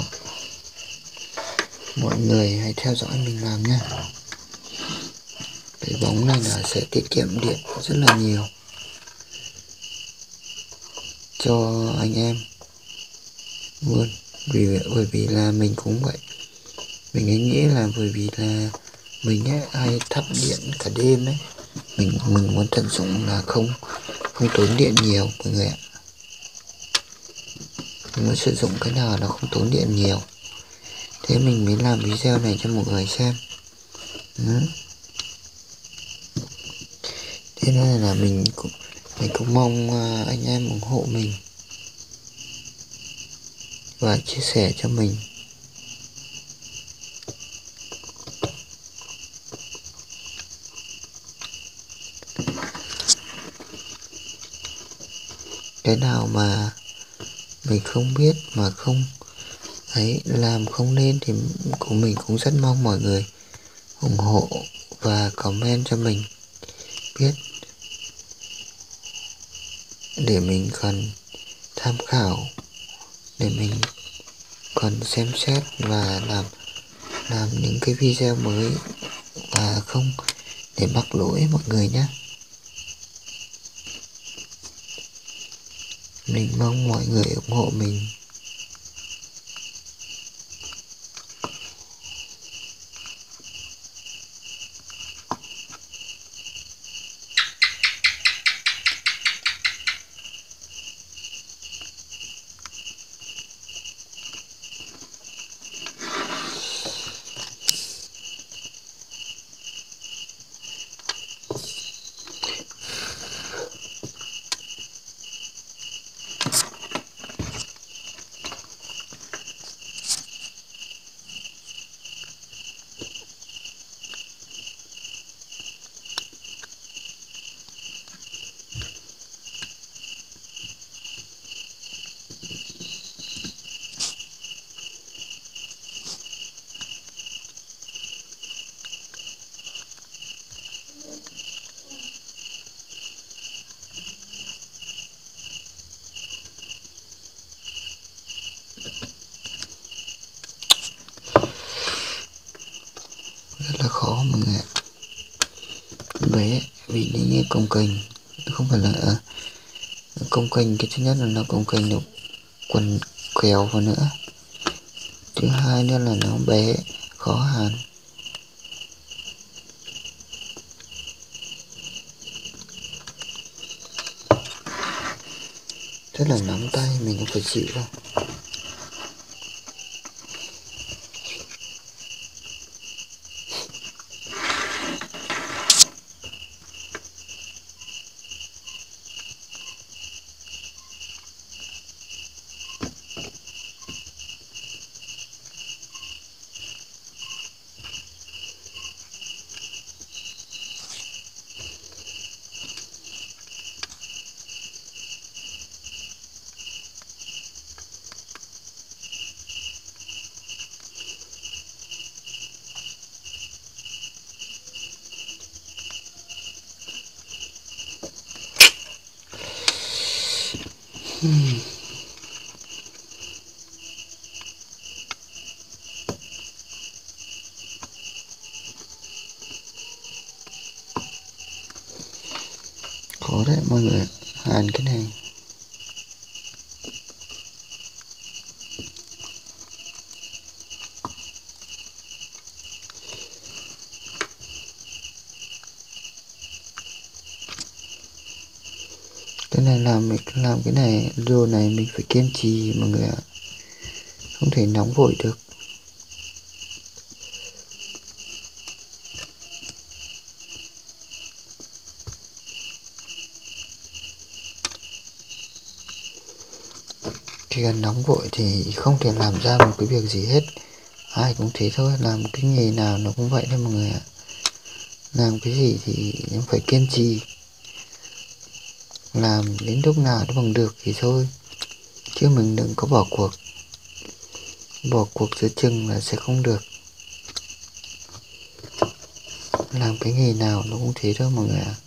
mọi người hãy theo dõi mình làm nhá. Cái bóng này là sẽ tiết kiệm điện rất là nhiều cho anh em luôn. Vì bởi vì là mình cũng vậy, mình ấy nghĩ là bởi vì là mình ấy hay thắp điện cả đêm ấy, mình mình muốn tận dụng là không không tốn điện nhiều mọi người ạ. Mình muốn sử dụng cái nào nó không tốn điện nhiều, thế mình mới làm video này cho mọi người xem. Ừ. Thế nên là mình cũng mình cũng mong anh em ủng hộ mình và chia sẻ cho mình. Cái nào mà mình không biết mà không ấy làm không nên thì của mình cũng rất mong mọi người ủng hộ và comment cho mình biết để mình còn tham khảo, để mình còn xem xét và làm làm những cái video mới và không để mắc lỗi mọi người nhé. Mình mong mọi người ủng hộ mình. rất là khó mọi người ạ. Bé vì những cồng kềnh, không phải là à, cồng kềnh, cái thứ nhất là nó cồng kềnh nó quần kéo vào nữa, thứ hai nữa là nó bé khó hàn. Rất là nóng tay, mình cũng phải chịu thôi. Hmm. Khó đấy mọi người, hàn cái này. Cái này làm làm cái này đồ này mình phải kiên trì mọi người ạ, không thể nóng vội được. Khi gần nóng vội thì không thể làm ra một cái việc gì hết, ai cũng thế thôi, làm cái nghề nào nó cũng vậy thôi mọi người ạ. Làm cái gì thì cũng phải kiên trì, làm đến lúc nào nó bằng được thì thôi, chứ mình đừng có bỏ cuộc. Bỏ cuộc giữa chừng là sẽ không được. Làm cái nghề nào nó cũng thế thôi mọi người ạ.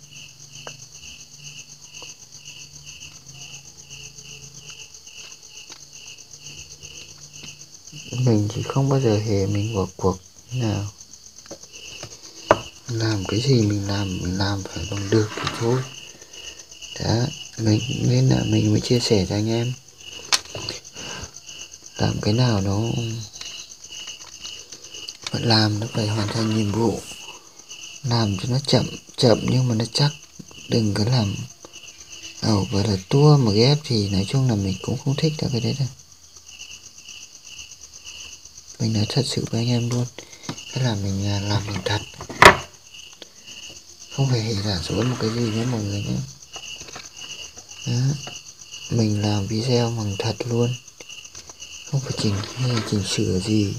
Mình thì không bao giờ hề mình bỏ cuộc nào. Làm cái gì mình làm mình làm phải bằng được thì thôi. Đó, mình nên là mình mới chia sẻ cho anh em. Làm cái nào nó phải làm, nó phải hoàn thành nhiệm vụ. Làm cho nó chậm chậm nhưng mà nó chắc, đừng có làm ẩu và là tua mà ghép thì nói chung là mình cũng không thích cái đấy đâu. Mình nói thật sự với anh em luôn, cái là mình làm bằng thật, không phải hề giả dối một cái gì nhé mọi người nhé. Đó, mình làm video bằng thật luôn, không phải chỉnh hay chỉnh sửa gì.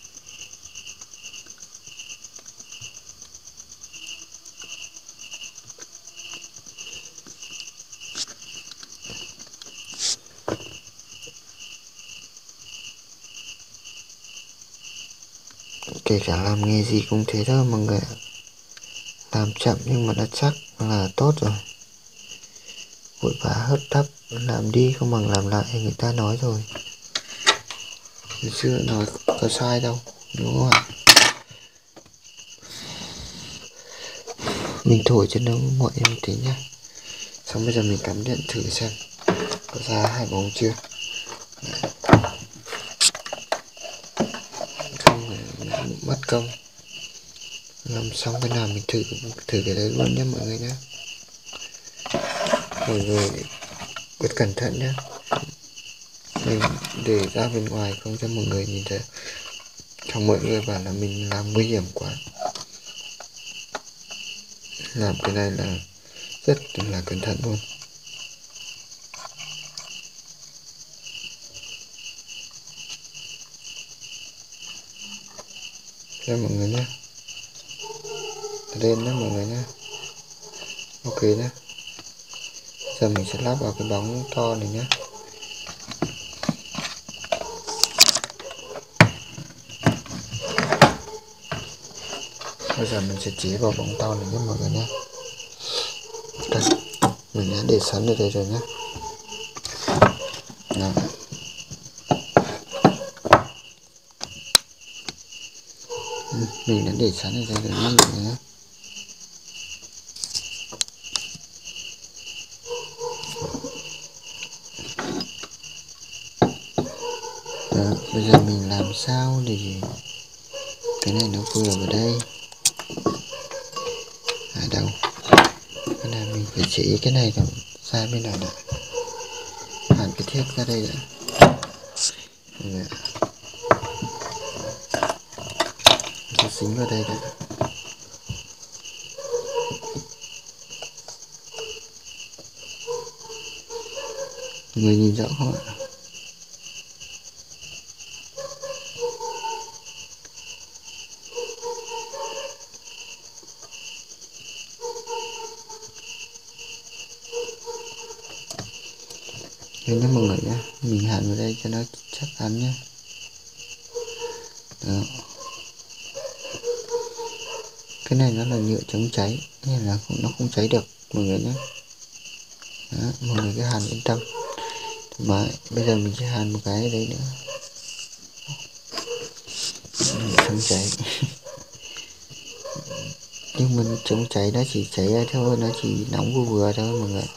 Kể cả làm nghề gì cũng thế thôi mọi người, làm chậm nhưng mà nó chắc là tốt rồi. Vội vã hấp tấp làm đi không bằng làm lại, người ta nói rồi, ngày xưa nói có sai đâu, đúng không ạ? Mình thổi cho nó nguội em tí nhá. Xong bây giờ mình cắm điện thử xem có ra hai bóng chưa. Không phải mất công. Làm xong cái nào mình thử thử cái đấy luôn nhé mọi người nhé. Mọi người rất cẩn thận nhé. Mình để ra bên ngoài không cho mọi người nhìn thấy, không mọi người bảo là mình làm nguy hiểm quá. Làm cái này là rất là cẩn thận luôn. Cho mọi người nhé, lên đó mọi người nhé. Ok nhé. Giờ mình sẽ lắp vào cái bóng to này nhé. Bây giờ mình sẽ chỉ vào bóng to này nhé mọi người nhé. Đây, mình đã để sẵn ở đây rồi nhé. Đó. Ừ, mình đã để sẵn ở đây để năm rồi nhé. Đó, bây giờ mình làm sao để cái này nó vừa vào đây. À đâu, cái này mình phải chỉ cái này rồi ra bên này đã, hàn cái thép ra đây đã. Rồi, cái xính vào đây đã. Người nhìn rõ không ạ? Đây nhé mọi người nhé, mình hàn vào đây cho nó chắc chắn nhé. Đó. Cái này nó là nhựa chống cháy nên là không, nó không cháy được mọi người nhé. Đó, mọi người cứ hàn yên tâm. Mà bây giờ mình sẽ hàn một cái đấy nữa, chống cháy. Nhưng mình chống cháy nó chỉ cháy ra thôi, nó chỉ nóng vừa vừa thôi mọi người.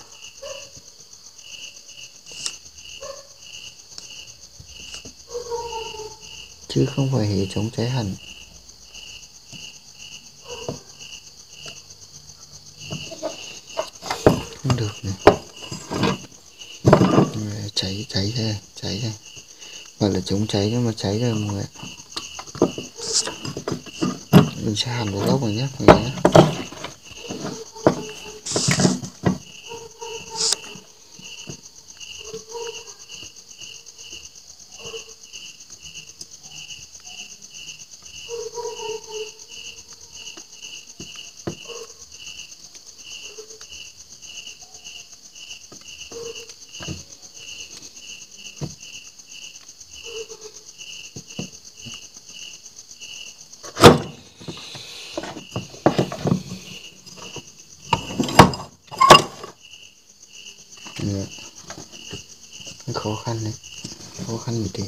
Chứ không phải hệ chống cháy hẳn. Không được này. Cháy cháy đây, cháy đây. Gọi là chống cháy nhưng mà cháy rồi mọi người. Mình sẽ hàn vào gốc này nhé mọi người nhé. Khó khăn đấy, khó khăn một tí.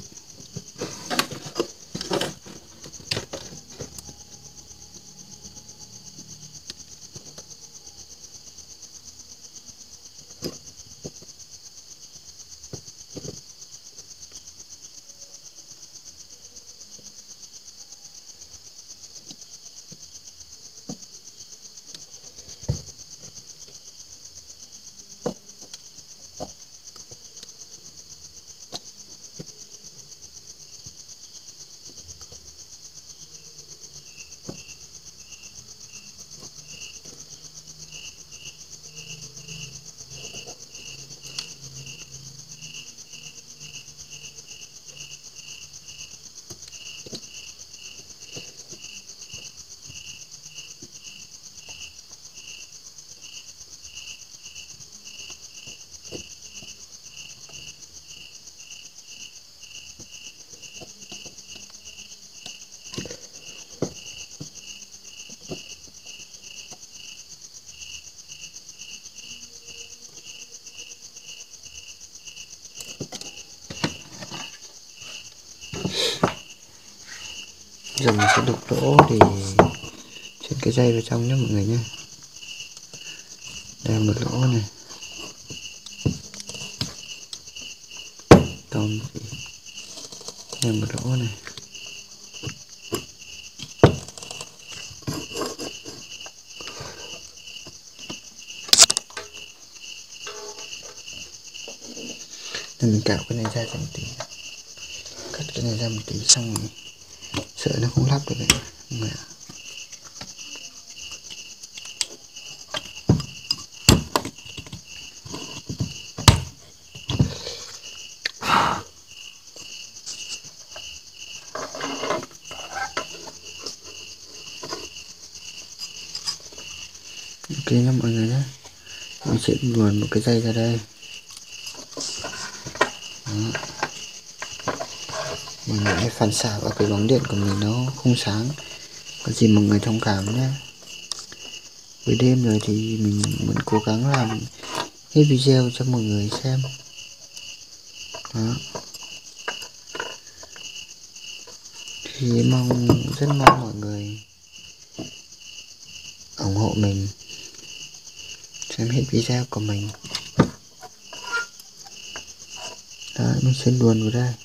Giờ mình sẽ đục lỗ thì trên cái dây vào trong nhé mọi người nhé. Đây một lỗ này, còn đây một lỗ này. Nên mình cạo cái này ra cho một tí, cắt cái này ra một tí xong rồi sợ nó không lắp được đấy mọi người ạ. Ok nha mọi người nhé, mình sẽ luồn một cái dây ra đây. Đó. Mọi người hãy phản xạ vào cái bóng điện của mình nó không sáng, có gì mọi người thông cảm nhé. Với đêm rồi thì mình vẫn cố gắng làm hết video cho mọi người xem. Đó. Thì mong rất mong mọi người ủng hộ mình, xem hết video của mình. Đó, mình sẽ luồn vào đây.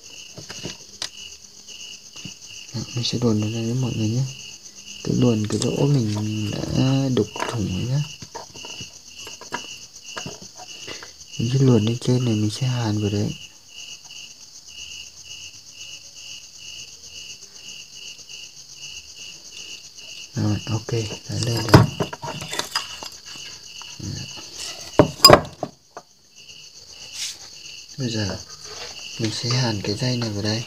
Đó, mình sẽ luồn vào đây với mọi người nhé. Cứ luồn cái lỗ mình đã đục thủng rồi nhé. Mình sẽ luồn lên trên này, mình sẽ hàn vào đấy. Rồi, ok, đã lên rồi. Bây giờ mình sẽ hàn cái dây này vào đây.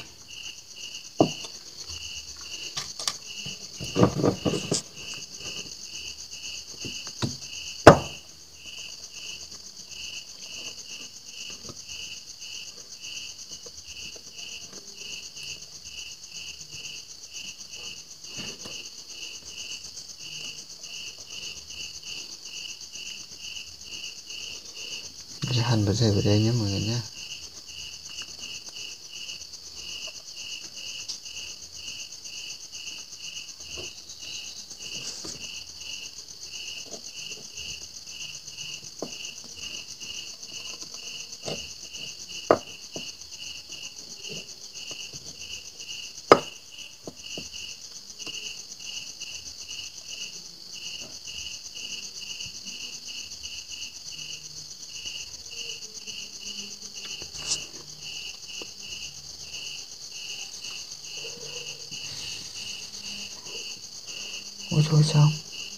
Mình sẽ hàn vào dây vào đây nhé mọi người nhé. Ôi thôi xong.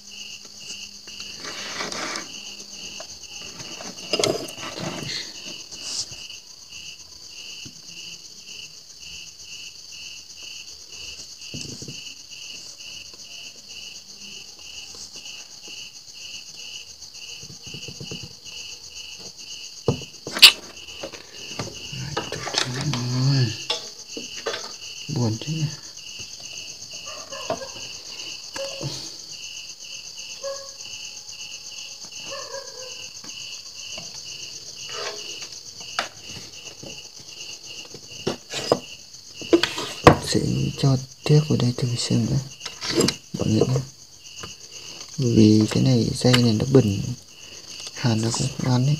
Buồn chứ nhỉ. Sẽ cho tiếp vào đây thử xem nữa mọi người nhé. Vì cái này dây này nó bẩn, hàn nó cũng không ăn đấy.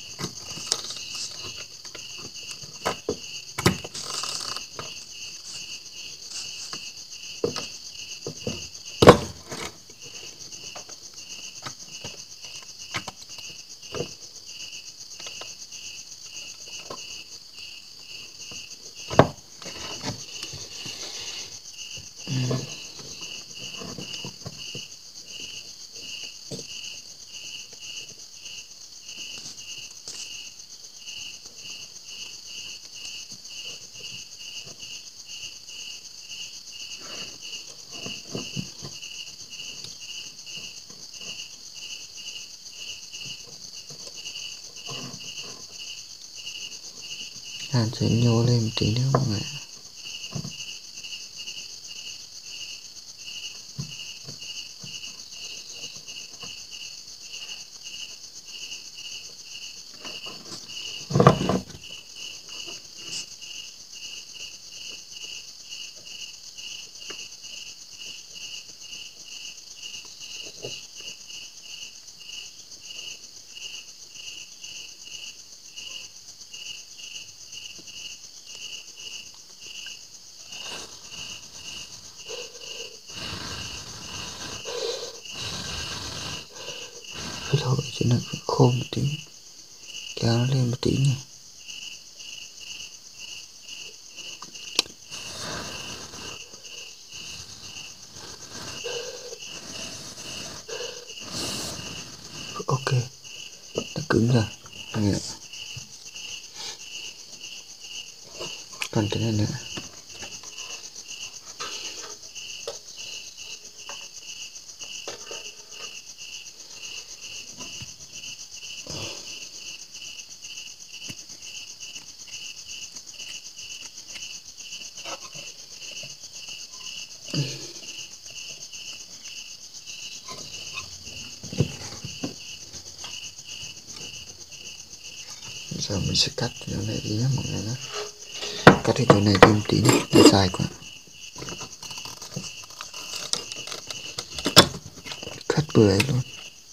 Hàn sẽ nhô lên một tí nữa mọi người. Thôi cho nó khô một tí, kéo nó lên một tí nhỉ. Ok, nó cứng rồi. Đấy. Còn cái này nữa. Giờ mình sẽ cắt chỗ này đi nhé mọi người nhé. Cắt cái chỗ này đi một tí nữa, nó dài quá. bưởi luôn.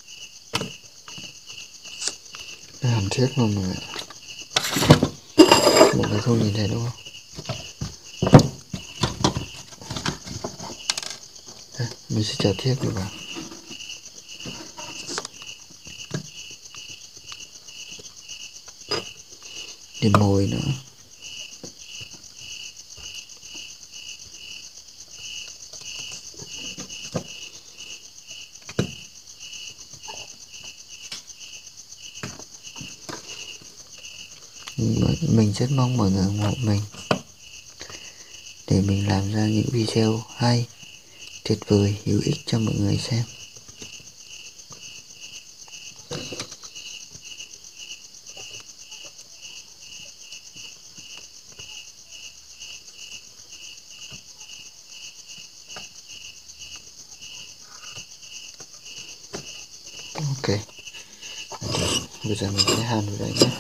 Đây hẳn thiết luôn mọi người ạ. Mọi người không nhìn thấy đúng không? Đây, mình sẽ cho thiết đi vào. Để mồi nữa. Mình rất mong mọi người ủng hộ mình để mình làm ra những video hay, tuyệt vời, hữu ích cho mọi người xem. Ok, bây giờ mình sẽ hàn vào đây nhé.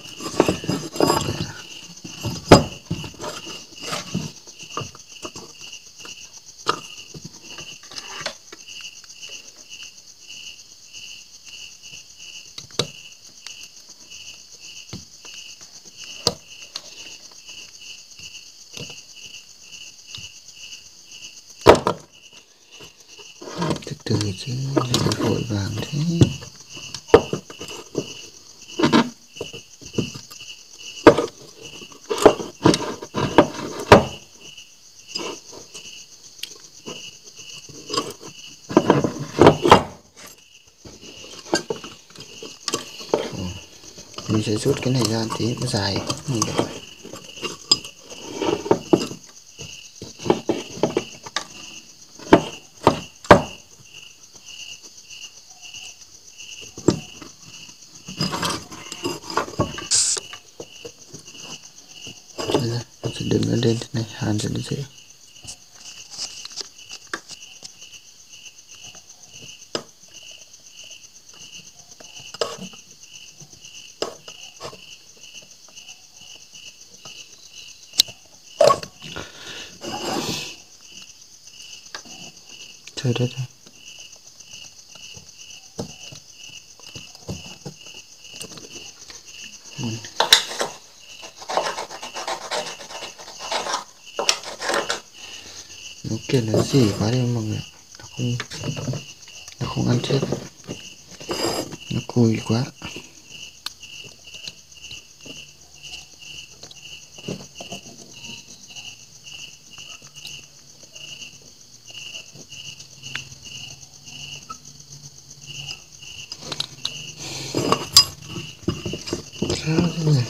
Từ từ chứ đừng vội vàng thế. Mình sẽ rút cái này ra tí nó dài mình để mình sẽ đứng nó lên thế này, hàn cho nó dễ. Trời đất ơi. Nó kia nó dỉ quá đi mọi người, nó không nó không ăn chết, nó cùi quá. Sao thế này?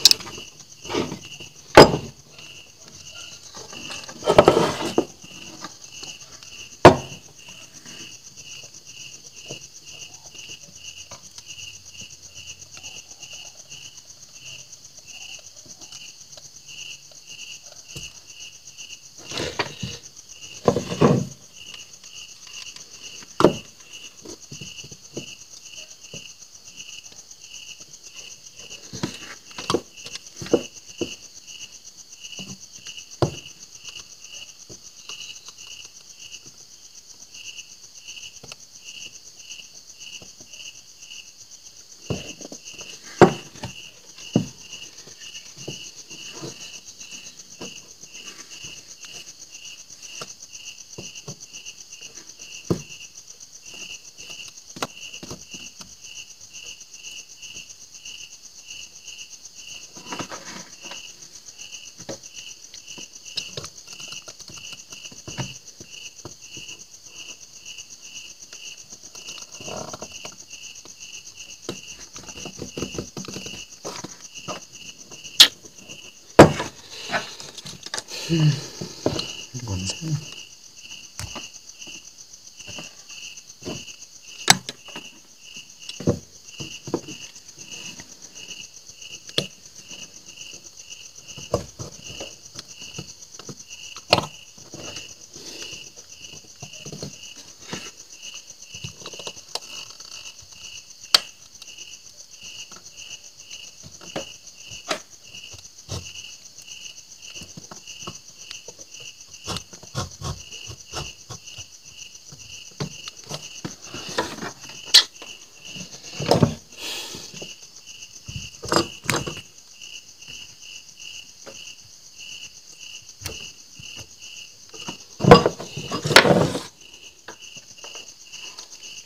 Buồn thế.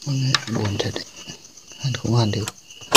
Mọi người buồn thật đấy, ăn không ăn được.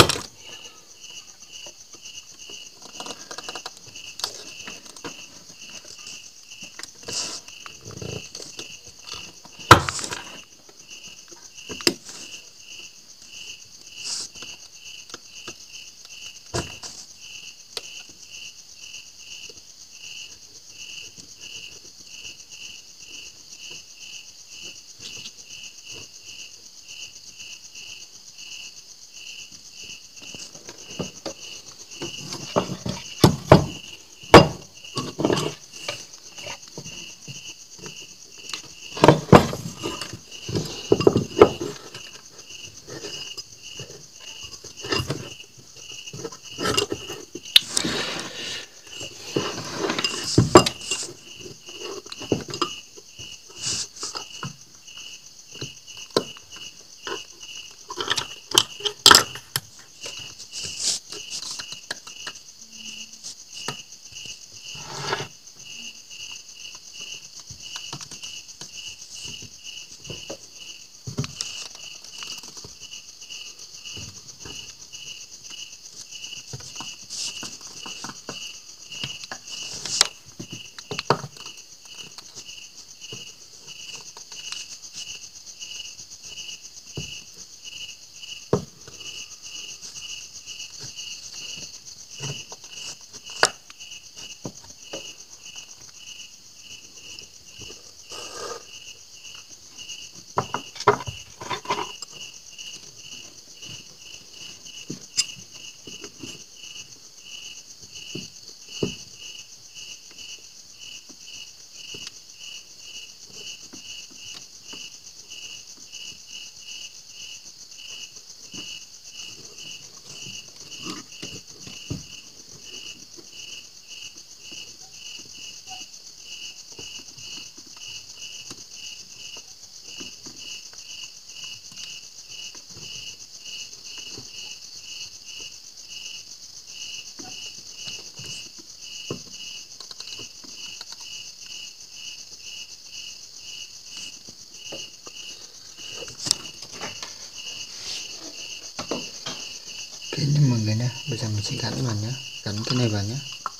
Ok nha mọi người nè, bây giờ mình sẽ gắn vào nhé, gắn cái này vào nhé.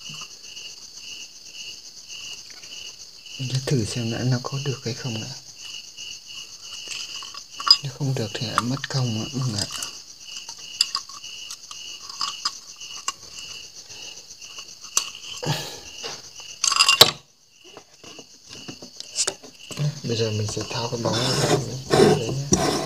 Mình sẽ thử xem đã nó có được hay không đã. Nếu không được thì lại mất công mọi người ạ. Bây giờ mình sẽ tháo cái bóng ra đấy nhé.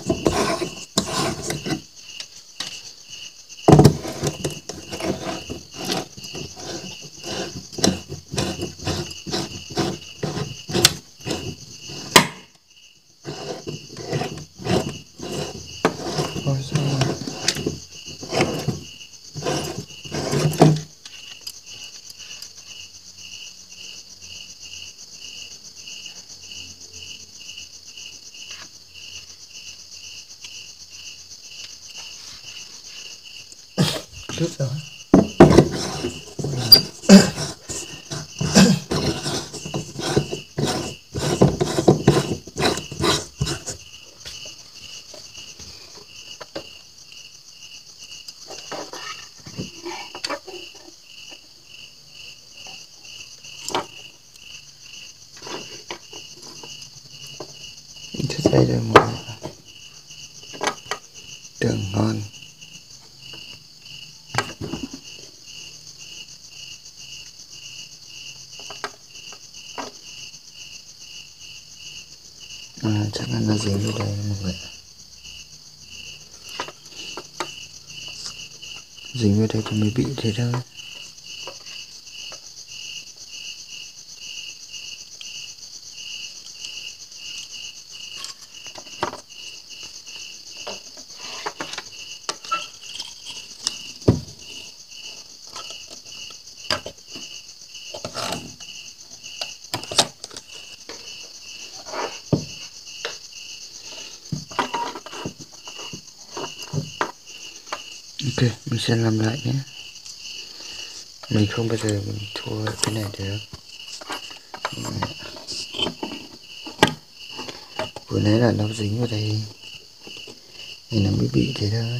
Ôi sao mà rút rồi. Thịt đây rồi mọi người, tưởng ngon. À, chắc là nó dính vào đây mọi người, dính vào đây thì mới bị thế thôi. Ok, mình sẽ làm lại nhé. Mình không bao giờ mình thua cái này được. Vừa nãy là nó dính vào đây. thì nó mới bị thế thôi.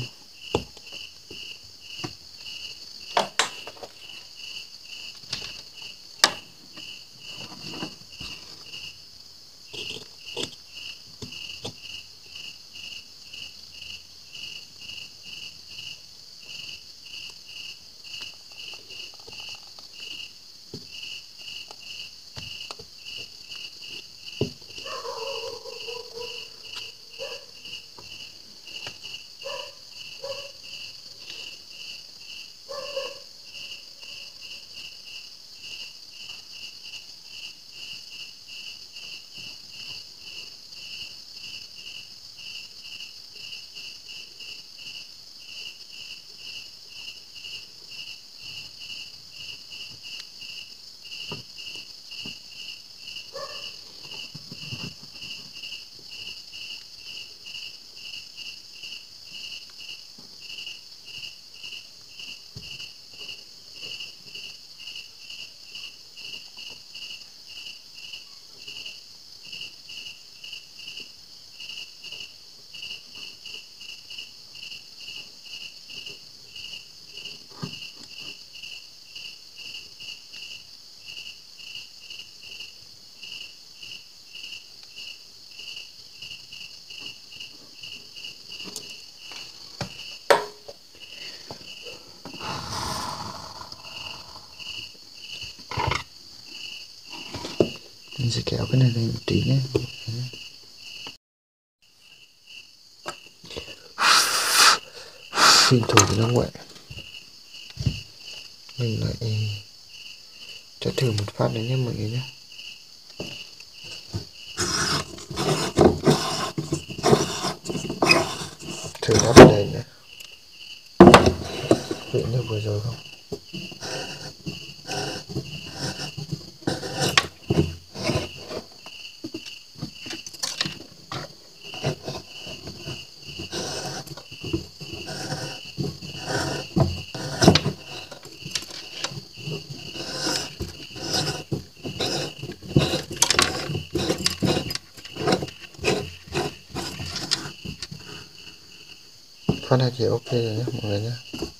Mình sẽ kéo cái này lên một tí nhé. Xin thử cái nó ngoại. Mình lại cho thử một phát đấy nhé mọi người nhé. Thử lắp vào đây nữa. Vậy như vừa rồi không? Phát này thì ok rồi nhé mọi người nhé.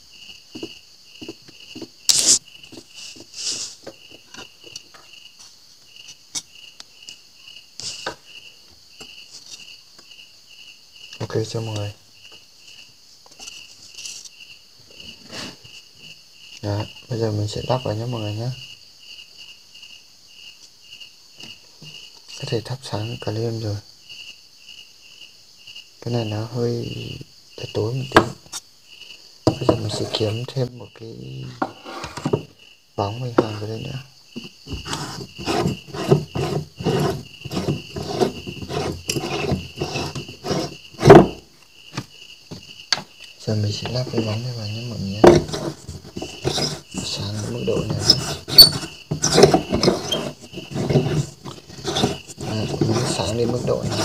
Ok cho mọi người. Đó, bây giờ mình sẽ lắp vào nhé mọi người nhé. Có thể thắp sáng cả lên rồi. Cái này nó hơi tối một tí. Bây giờ mình sẽ kiếm thêm một cái bóng mình hàng vào đây nữa. Giờ mình sẽ lắp cái bóng này vào nhé mọi người nhé. Sáng đến mức độ này nhé. À, nó sáng đến mức độ này.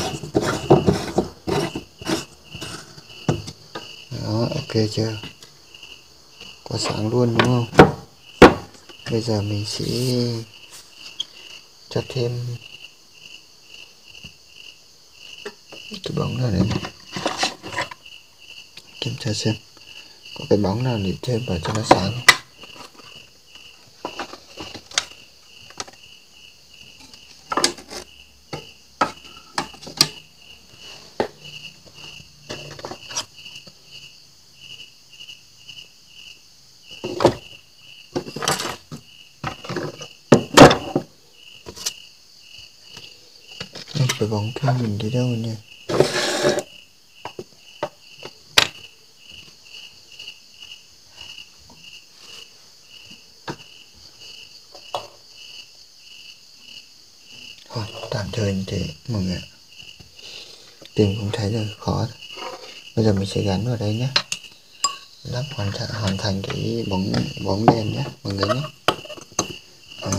Đó, ok chưa? Có sáng luôn đúng không? Bây giờ mình sẽ cho thêm cái bóng nào đấy này. Kiểm tra xem có cái bóng nào để thêm vào cho nó sáng. Cái bóng kia mình đi đâu nhỉ? Thôi tạm thời như thế mọi người, tìm cũng thấy rồi, khó. Bây giờ mình sẽ gắn vào đây nhé, lắp hoàn thành hoàn thành cái bóng bóng đèn nhé mọi người nhé. Đó.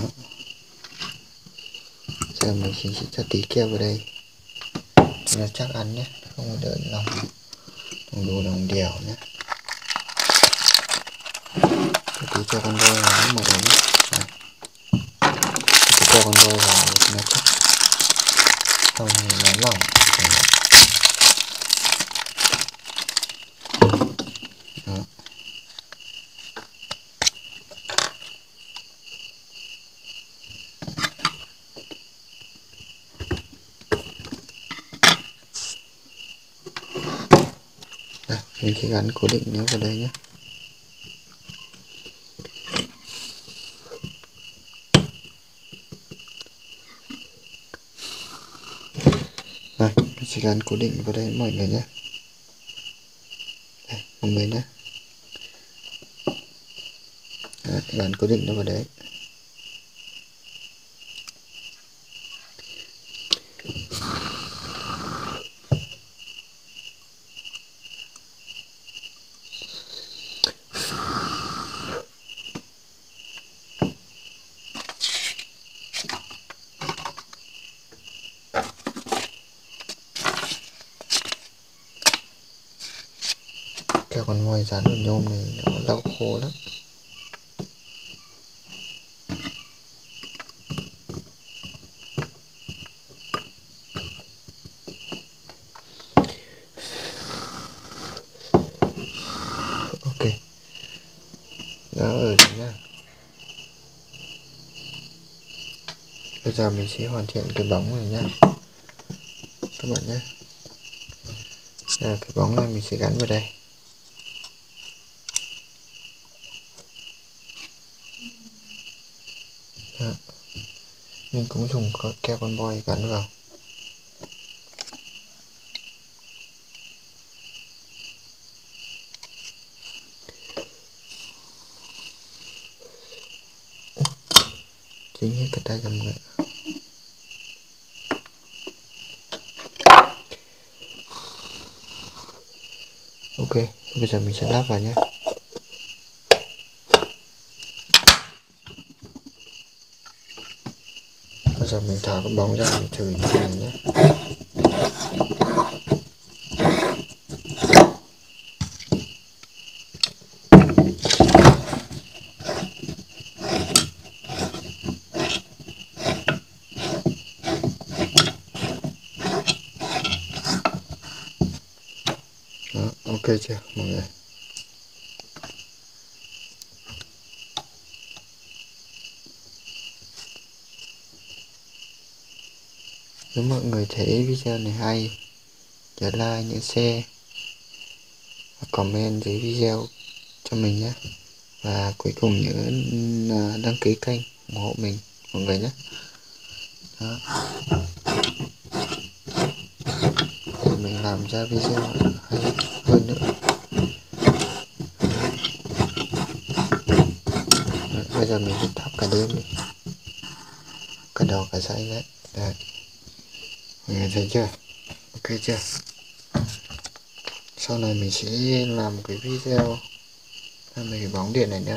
Giờ mình sẽ, sẽ cho tí keo vào đây nó chắc ăn nhé, không có đợi lòng đồng đồ đồng đều nhé. Tí cho con voi vào mọi người nhé. Tí cho con voi vào nó chắc, không nó lỏng. Mình sẽ gắn cố định nó vào đây nhé. Rồi, mình sẽ gắn cố định vào đây mọi người nhé. Đây, mọi người nhé. Đấy, gắn cố định nó vào đấy. Cái con voi dán vào nhôm này nó đau khô lắm. Ok, nó ở đây nhá. Bây giờ mình sẽ hoàn thiện cái bóng này nhá các bạn nhé. À, cái bóng này mình sẽ gắn vào đây. Đó. Mình cũng dùng keo con voi gắn vào. Dính hết cả tay cầm nữa. Ok, bây giờ mình sẽ lắp vào nhé. Bây giờ mình thả cái bóng ra mình thử như thế này nhé. Đó, ok chưa mọi người? Nếu mọi người thấy video này hay, nhớ like, nhớ share và comment dưới video cho mình nhé. Và cuối cùng nhớ đăng ký kênh ủng hộ mình mọi người nhé. Đó. Để mình làm ra video hay hơn nữa. Đó. Bây giờ mình sẽ thắp cả đêm đi, cả đầu cả dây đấy. Đấy, mọi người thấy chưa? Ok chưa? Sau này mình sẽ làm một cái video làm về cái bóng điện này nữa.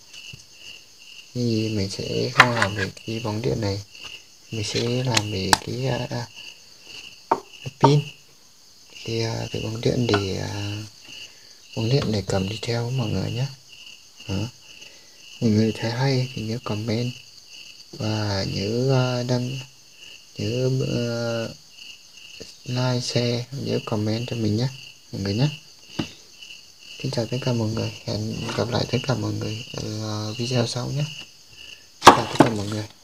Thì mình sẽ không làm về cái bóng điện này, mình sẽ làm về cái, à, à, cái pin, cái, à, cái bóng điện để à, bóng điện để cầm đi theo mọi người nhé. Đó. Mọi người thấy hay thì nhớ comment và nhớ uh, đăng nhớ uh, like, share, nhớ comment cho mình nhé mọi người nhé. Xin chào tất cả mọi người, hẹn gặp lại tất cả mọi người ở video sau nhé. Chào tất cả mọi người.